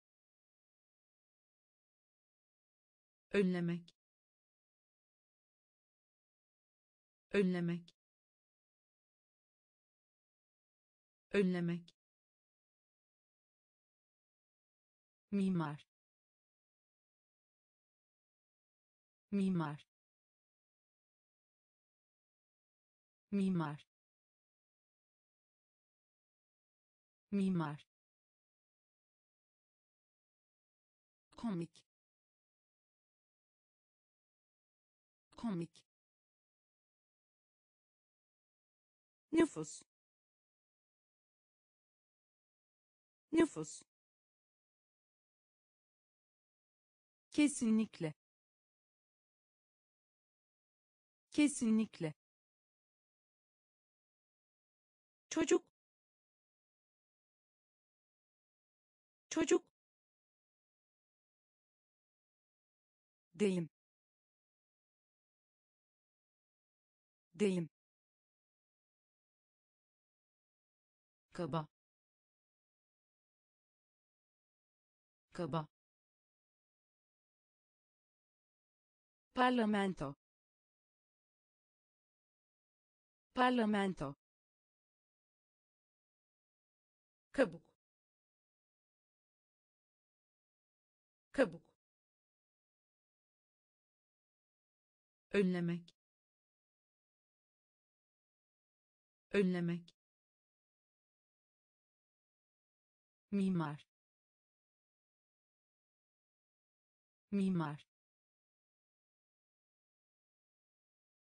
önlemek, önlemek, önlemek, mimar, mimar, mimar, mimar, komik, komik, nüfus, nüfus, kesinlikle, kesinlikle, çocuk, çocuk, deyim, deyim, kaba, kaba, parlamento, parlamento, kabuk, kabuk, önlemek, önlemek, mimar, mimar,